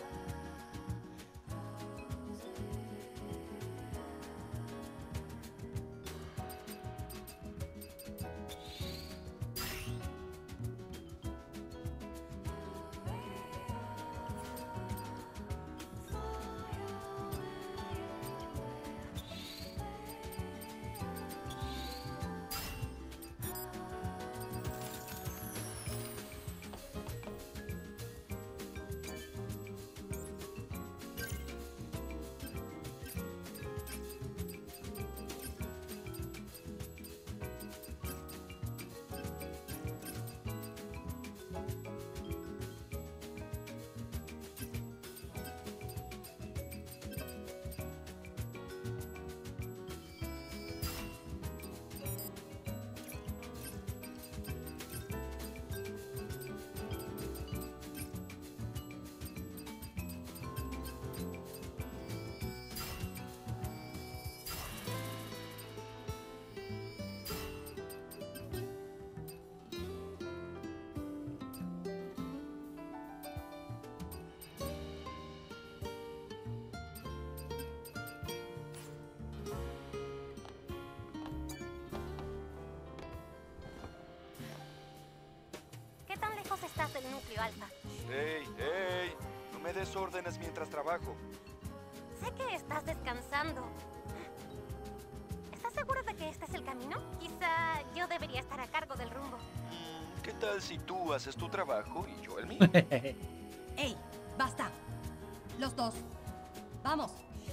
¿Qué tan lejos estás del núcleo alfa? ¡Ey, ey! No me des órdenes mientras trabajo. Sé que estás descansando. ¿Estás seguro de que este es el camino? Quizá yo debería estar a cargo del rumbo. ¿Qué tal si tú haces tu trabajo y yo el mío? ¡Ey! ¡Basta! Los dos. ¡Vamos!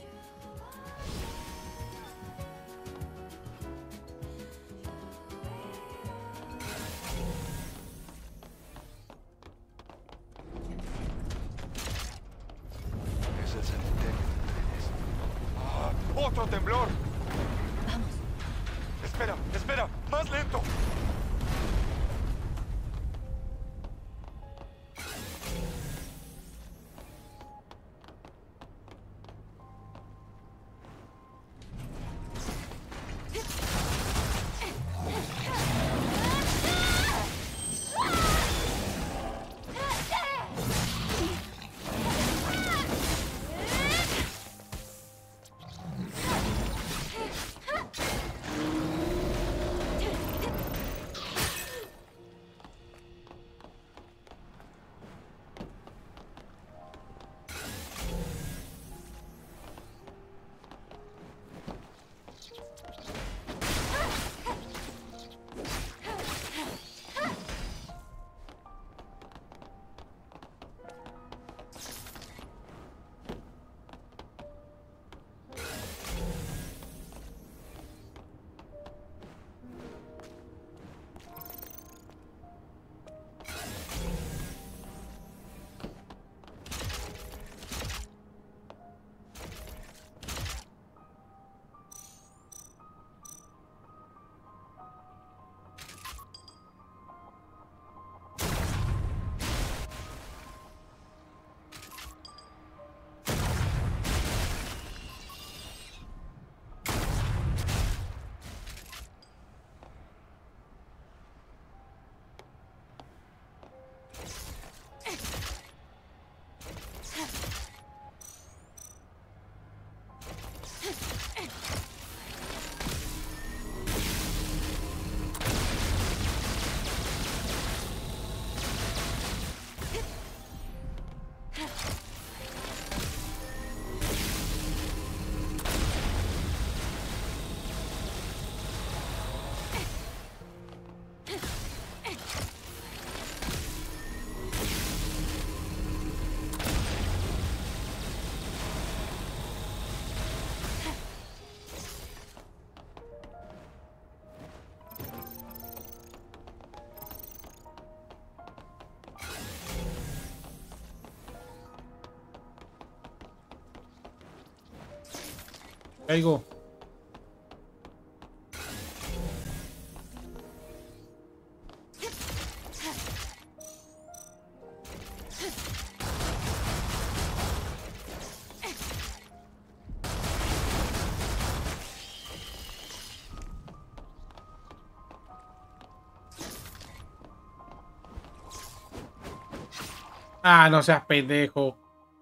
Es el cementerio de trenes. ¡Otro temblor! ¡Vamos! ¡Espera, espera! ¡Más lento! Caigo. Ah, no seas pendejo.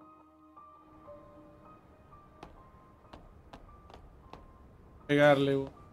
Pegarle.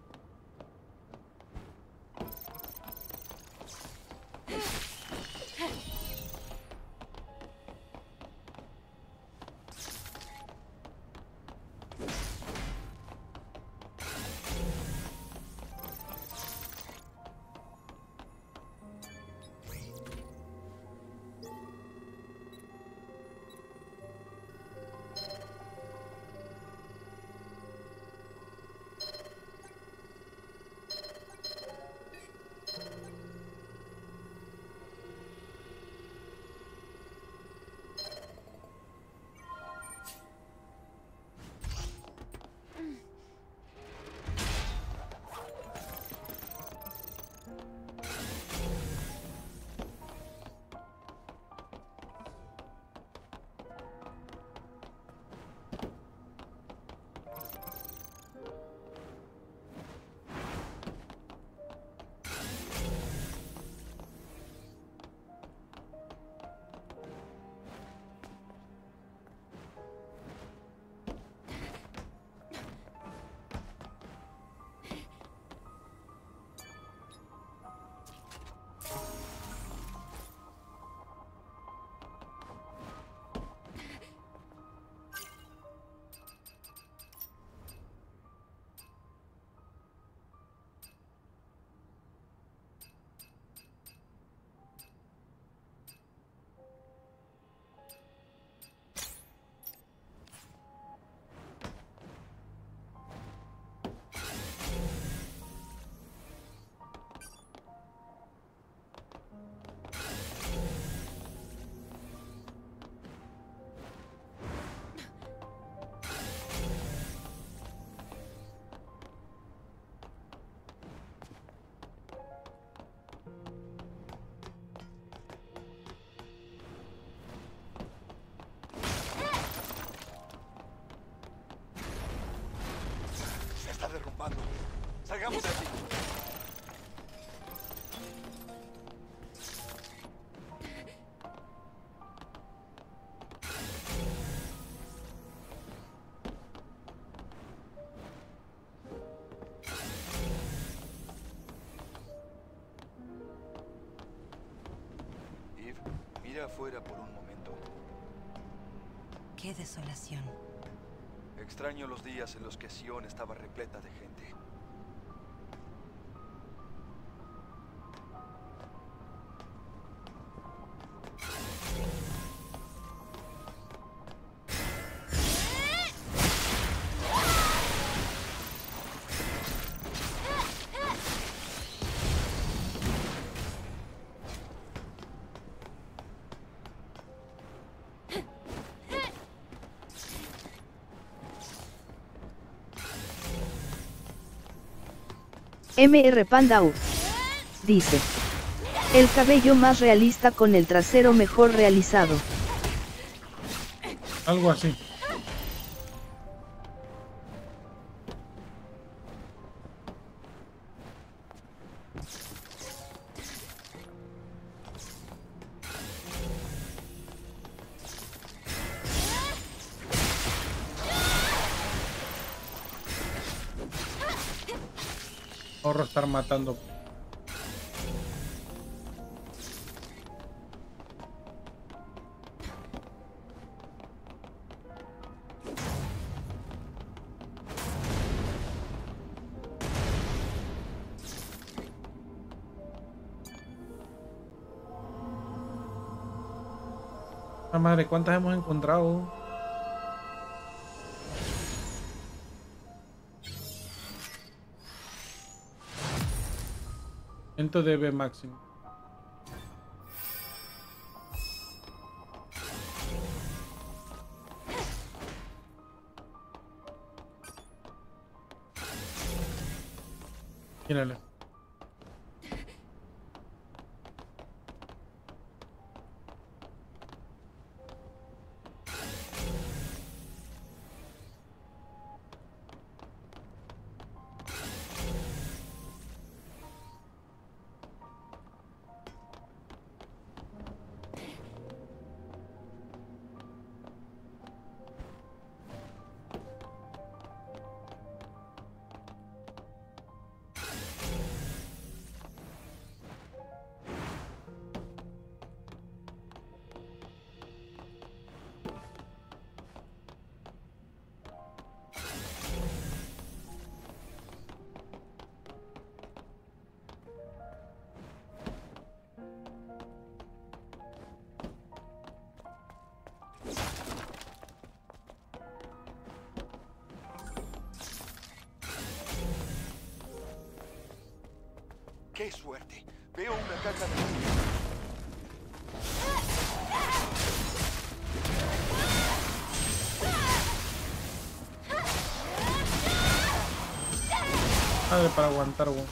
Está derrumbando. Salgamos de aquí. Eve, mira afuera por un momento. Qué desolación. Extraño los días en los que Sion estaba repleta de gente. MR Pandau dice: el cabello más realista con el trasero mejor realizado. Algo así. Ahorro estar matando. La madre, ¿cuántas hemos encontrado? De B máximo. Mírale. ¡Qué suerte! Veo una caja de... Madre para aguantar, weón.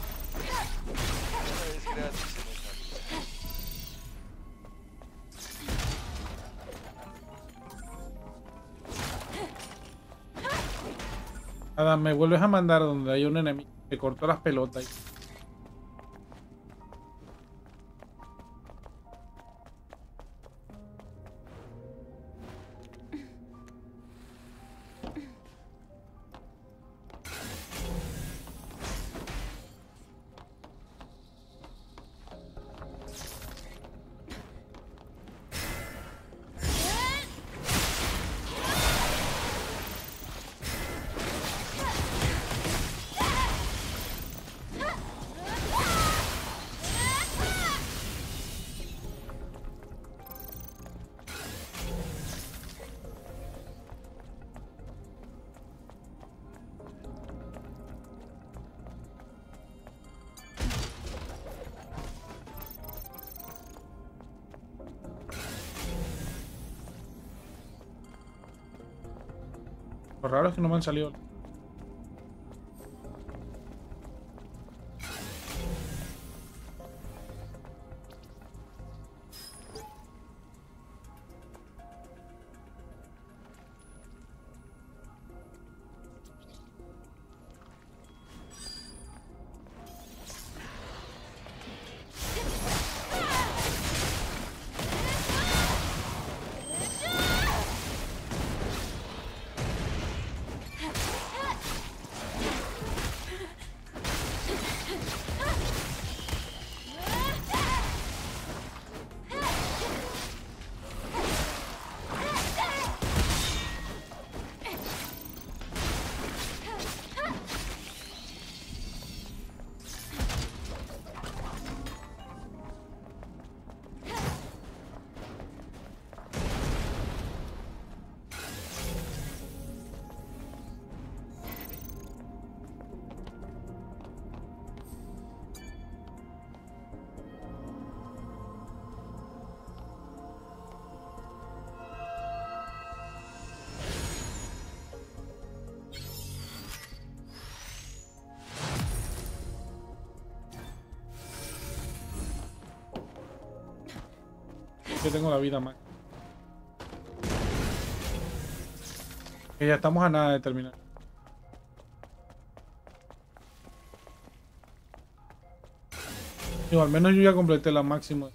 Es gratis en esta vida. Adam, me vuelves a mandar donde hay un enemigo que cortó las pelotas. Lo raro es que no me han salido. Que tengo la vida más. Que ya estamos a nada de terminar. Digo, al menos yo ya completé la máxima.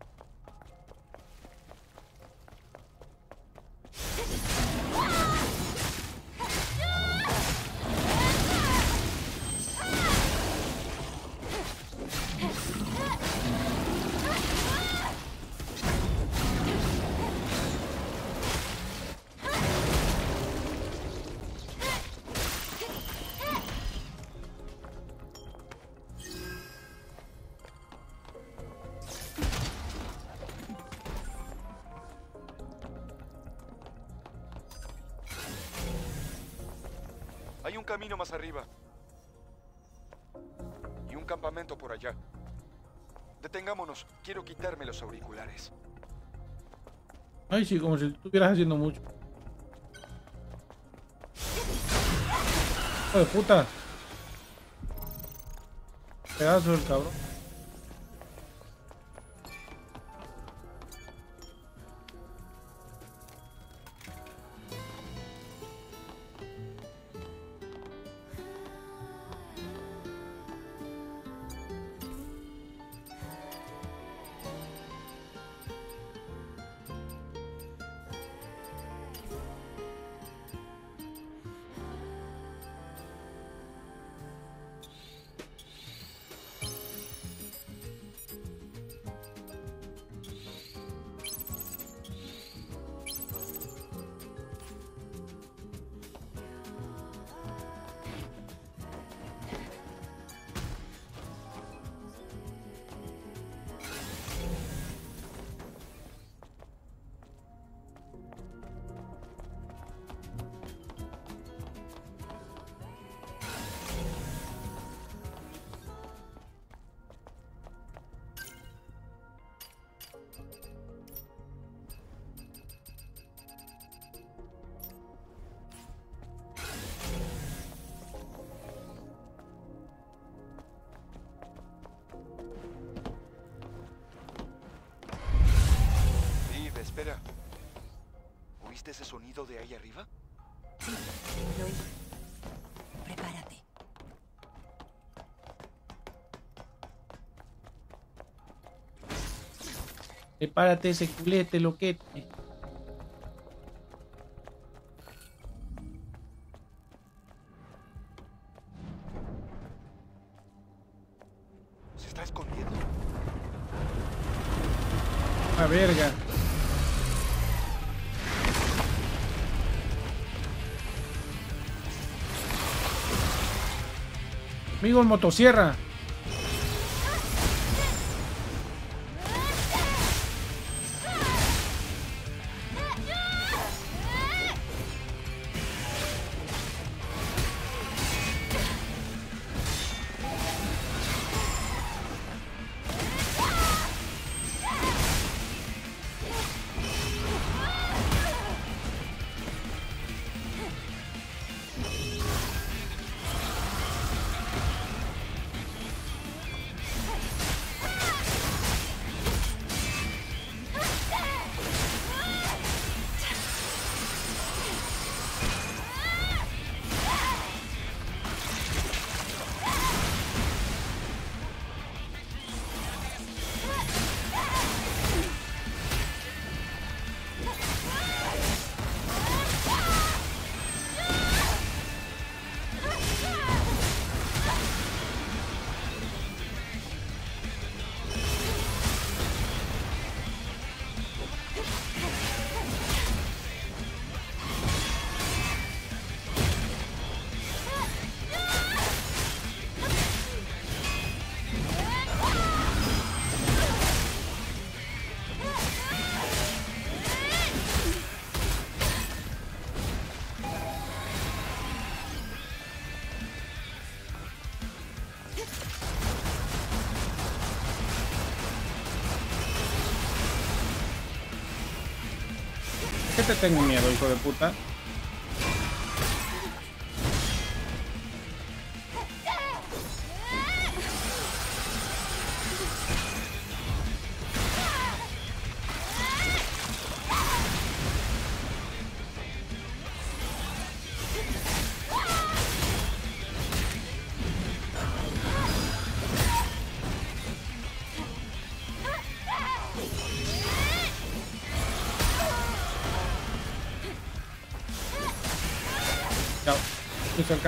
Hay un camino más arriba. Y un campamento por allá. Detengámonos. Quiero quitarme los auriculares. Ay, sí, como si estuvieras haciendo mucho. ¡Hijo de puta! Pedazo del cabrón. Espera. ¿Oíste ese sonido de ahí arriba? Sí, lo oí. Prepárate. Prepárate ese culete, loquete. Se está escondiendo. A verga. Amigo, en motosierra. ¿Qué te tengo miedo, hijo de puta? Chao. Estoy cerca.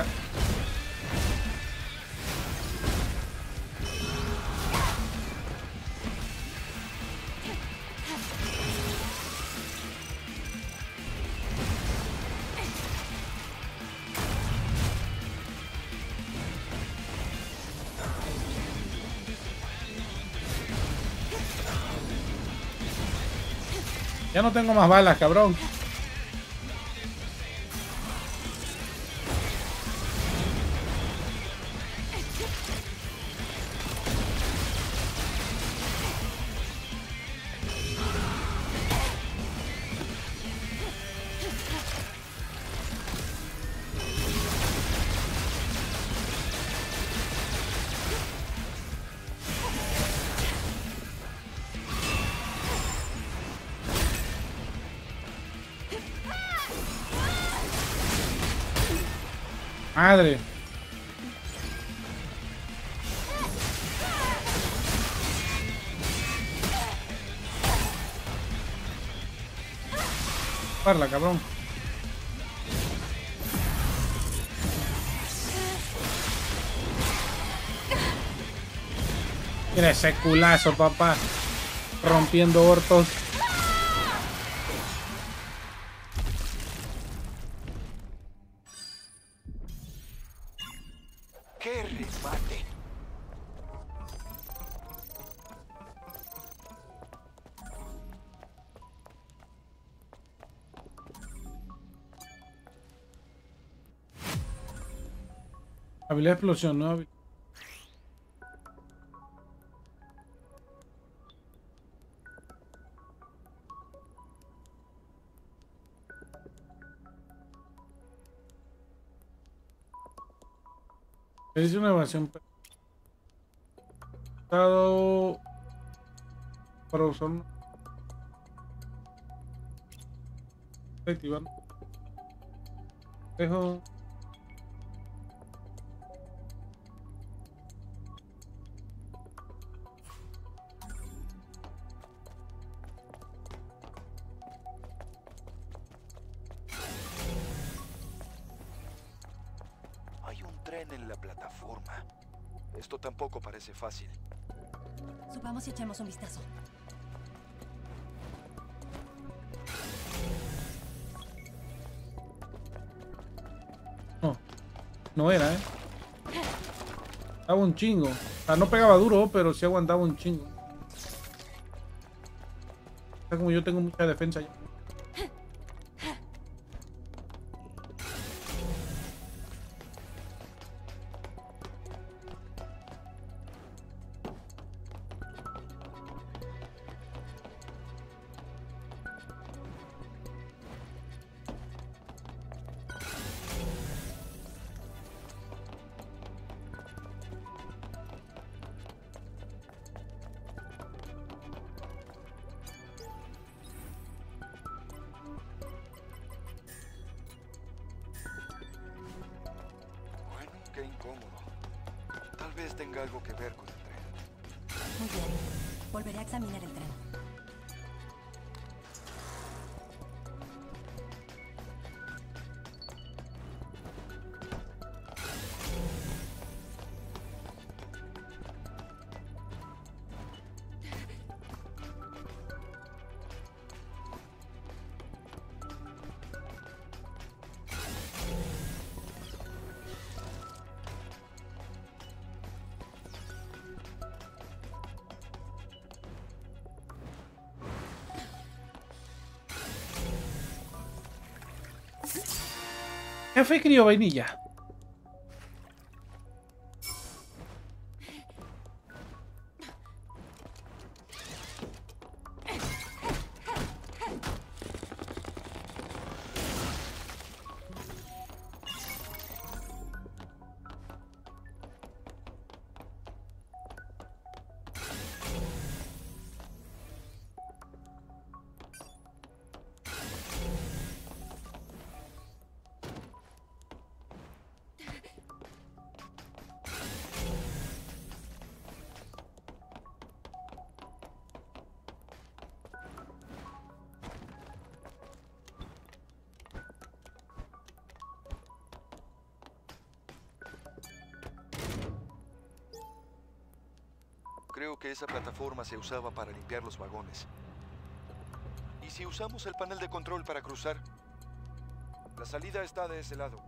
Ya no tengo más balas, cabrón. Madre. Parla, cabrón. Mira ese culazo, papá. Rompiendo hortos. ¡Qué remate! Habilidad de explosión, ¿no? Es una evasión estado para usar activar. Dejo. Hay un tren en la plataforma. Esto tampoco parece fácil. Subamos y echemos un vistazo. No, no era, ¿eh? Daba un chingo. O sea, no pegaba duro, pero sí aguantaba un chingo. O sea, como yo tengo mucha defensa ya. Qué incómodo. Tal vez tenga algo que ver con el tren. Muy bien. Volveré a examinar el tren. Café crío vainilla. Creo que esa plataforma se usaba para limpiar los vagones. ¿Y si usamos el panel de control para cruzar? La salida está de ese lado.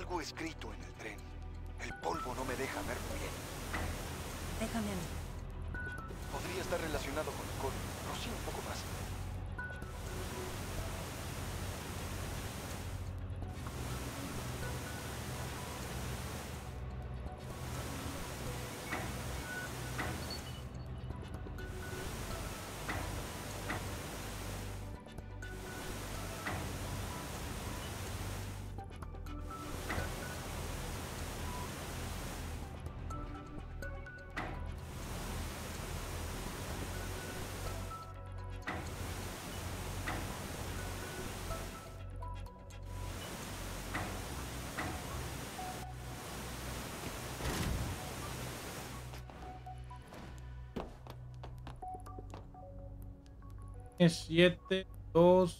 algo escrito en el tren. El polvo no me deja ver muy bien. Déjame a mí. Podría estar relacionado con el coro, pero sí un poco más. Es 7, 2.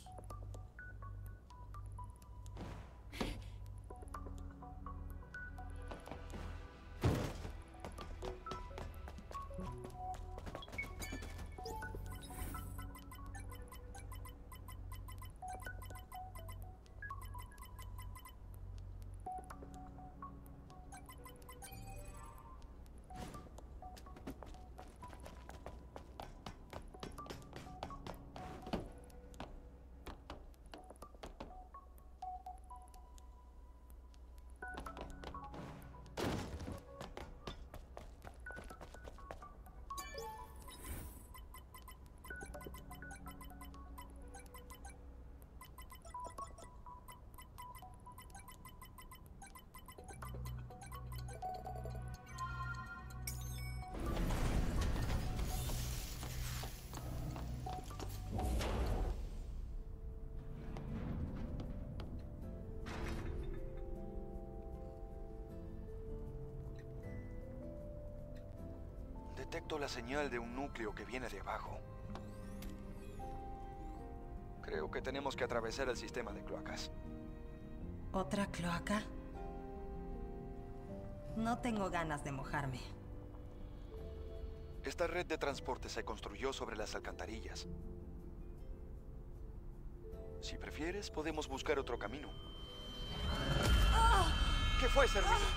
Detecto la señal de un núcleo que viene de abajo. Creo que tenemos que atravesar el sistema de cloacas. ¿Otra cloaca? No tengo ganas de mojarme. Esta red de transporte se construyó sobre las alcantarillas. Si prefieres, podemos buscar otro camino. ¿Qué fue ese ruido?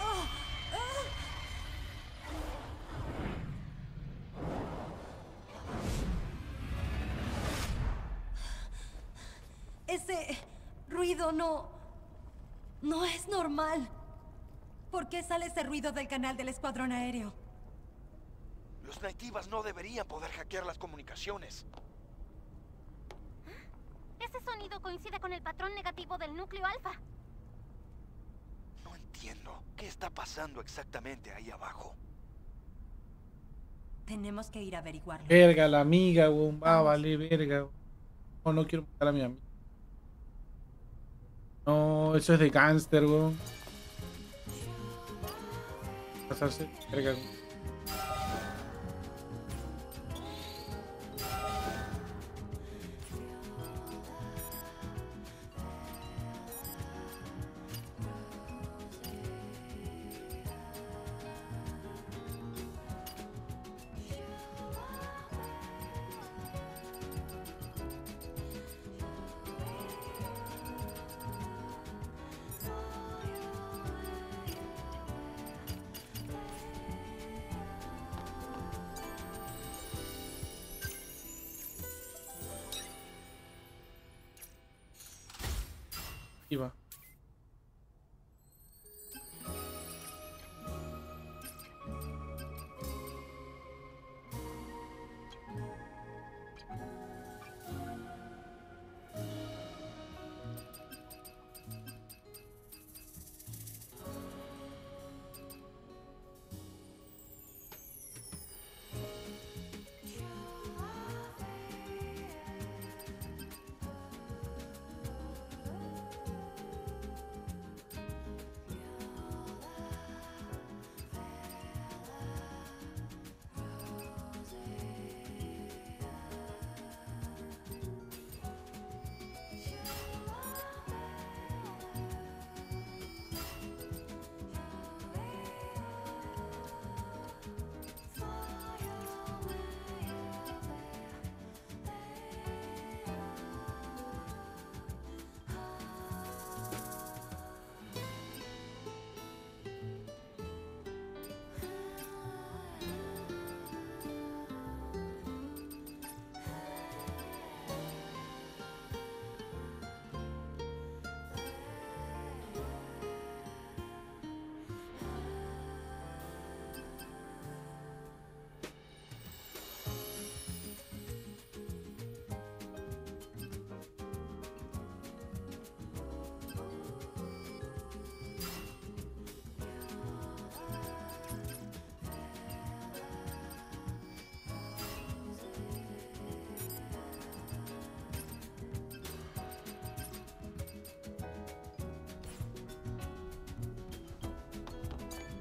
Ese ruido no es normal. ¿Por qué sale ese ruido del canal del escuadrón aéreo? Los nativas no deberían poder hackear las comunicaciones. Ese sonido coincide con el patrón negativo del núcleo alfa. No entiendo. ¿Qué está pasando exactamente ahí abajo? Tenemos que ir a averiguarlo. Verga, la amiga, weón. Va, vale, verga. No, no quiero matar a mi amiga. No, eso es de gánster, weón. Pasarse, verga, weón. Ahí va.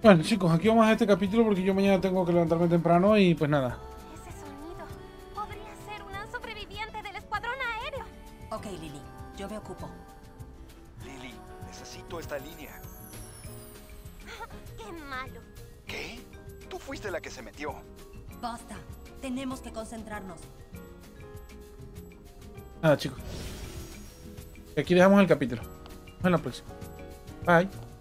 Bueno, chicos, aquí vamos a este capítulo porque yo mañana tengo que levantarme temprano y pues nada. Ese sonido podría ser una sobreviviente del escuadrón aéreo. Ok, Lily, yo me ocupo. Lily, necesito esta línea. ¡Qué malo! ¿Qué? Tú fuiste la que se metió. Basta, tenemos que concentrarnos. Nada, chicos. Aquí dejamos el capítulo. Nos vemos en la próxima. Bye.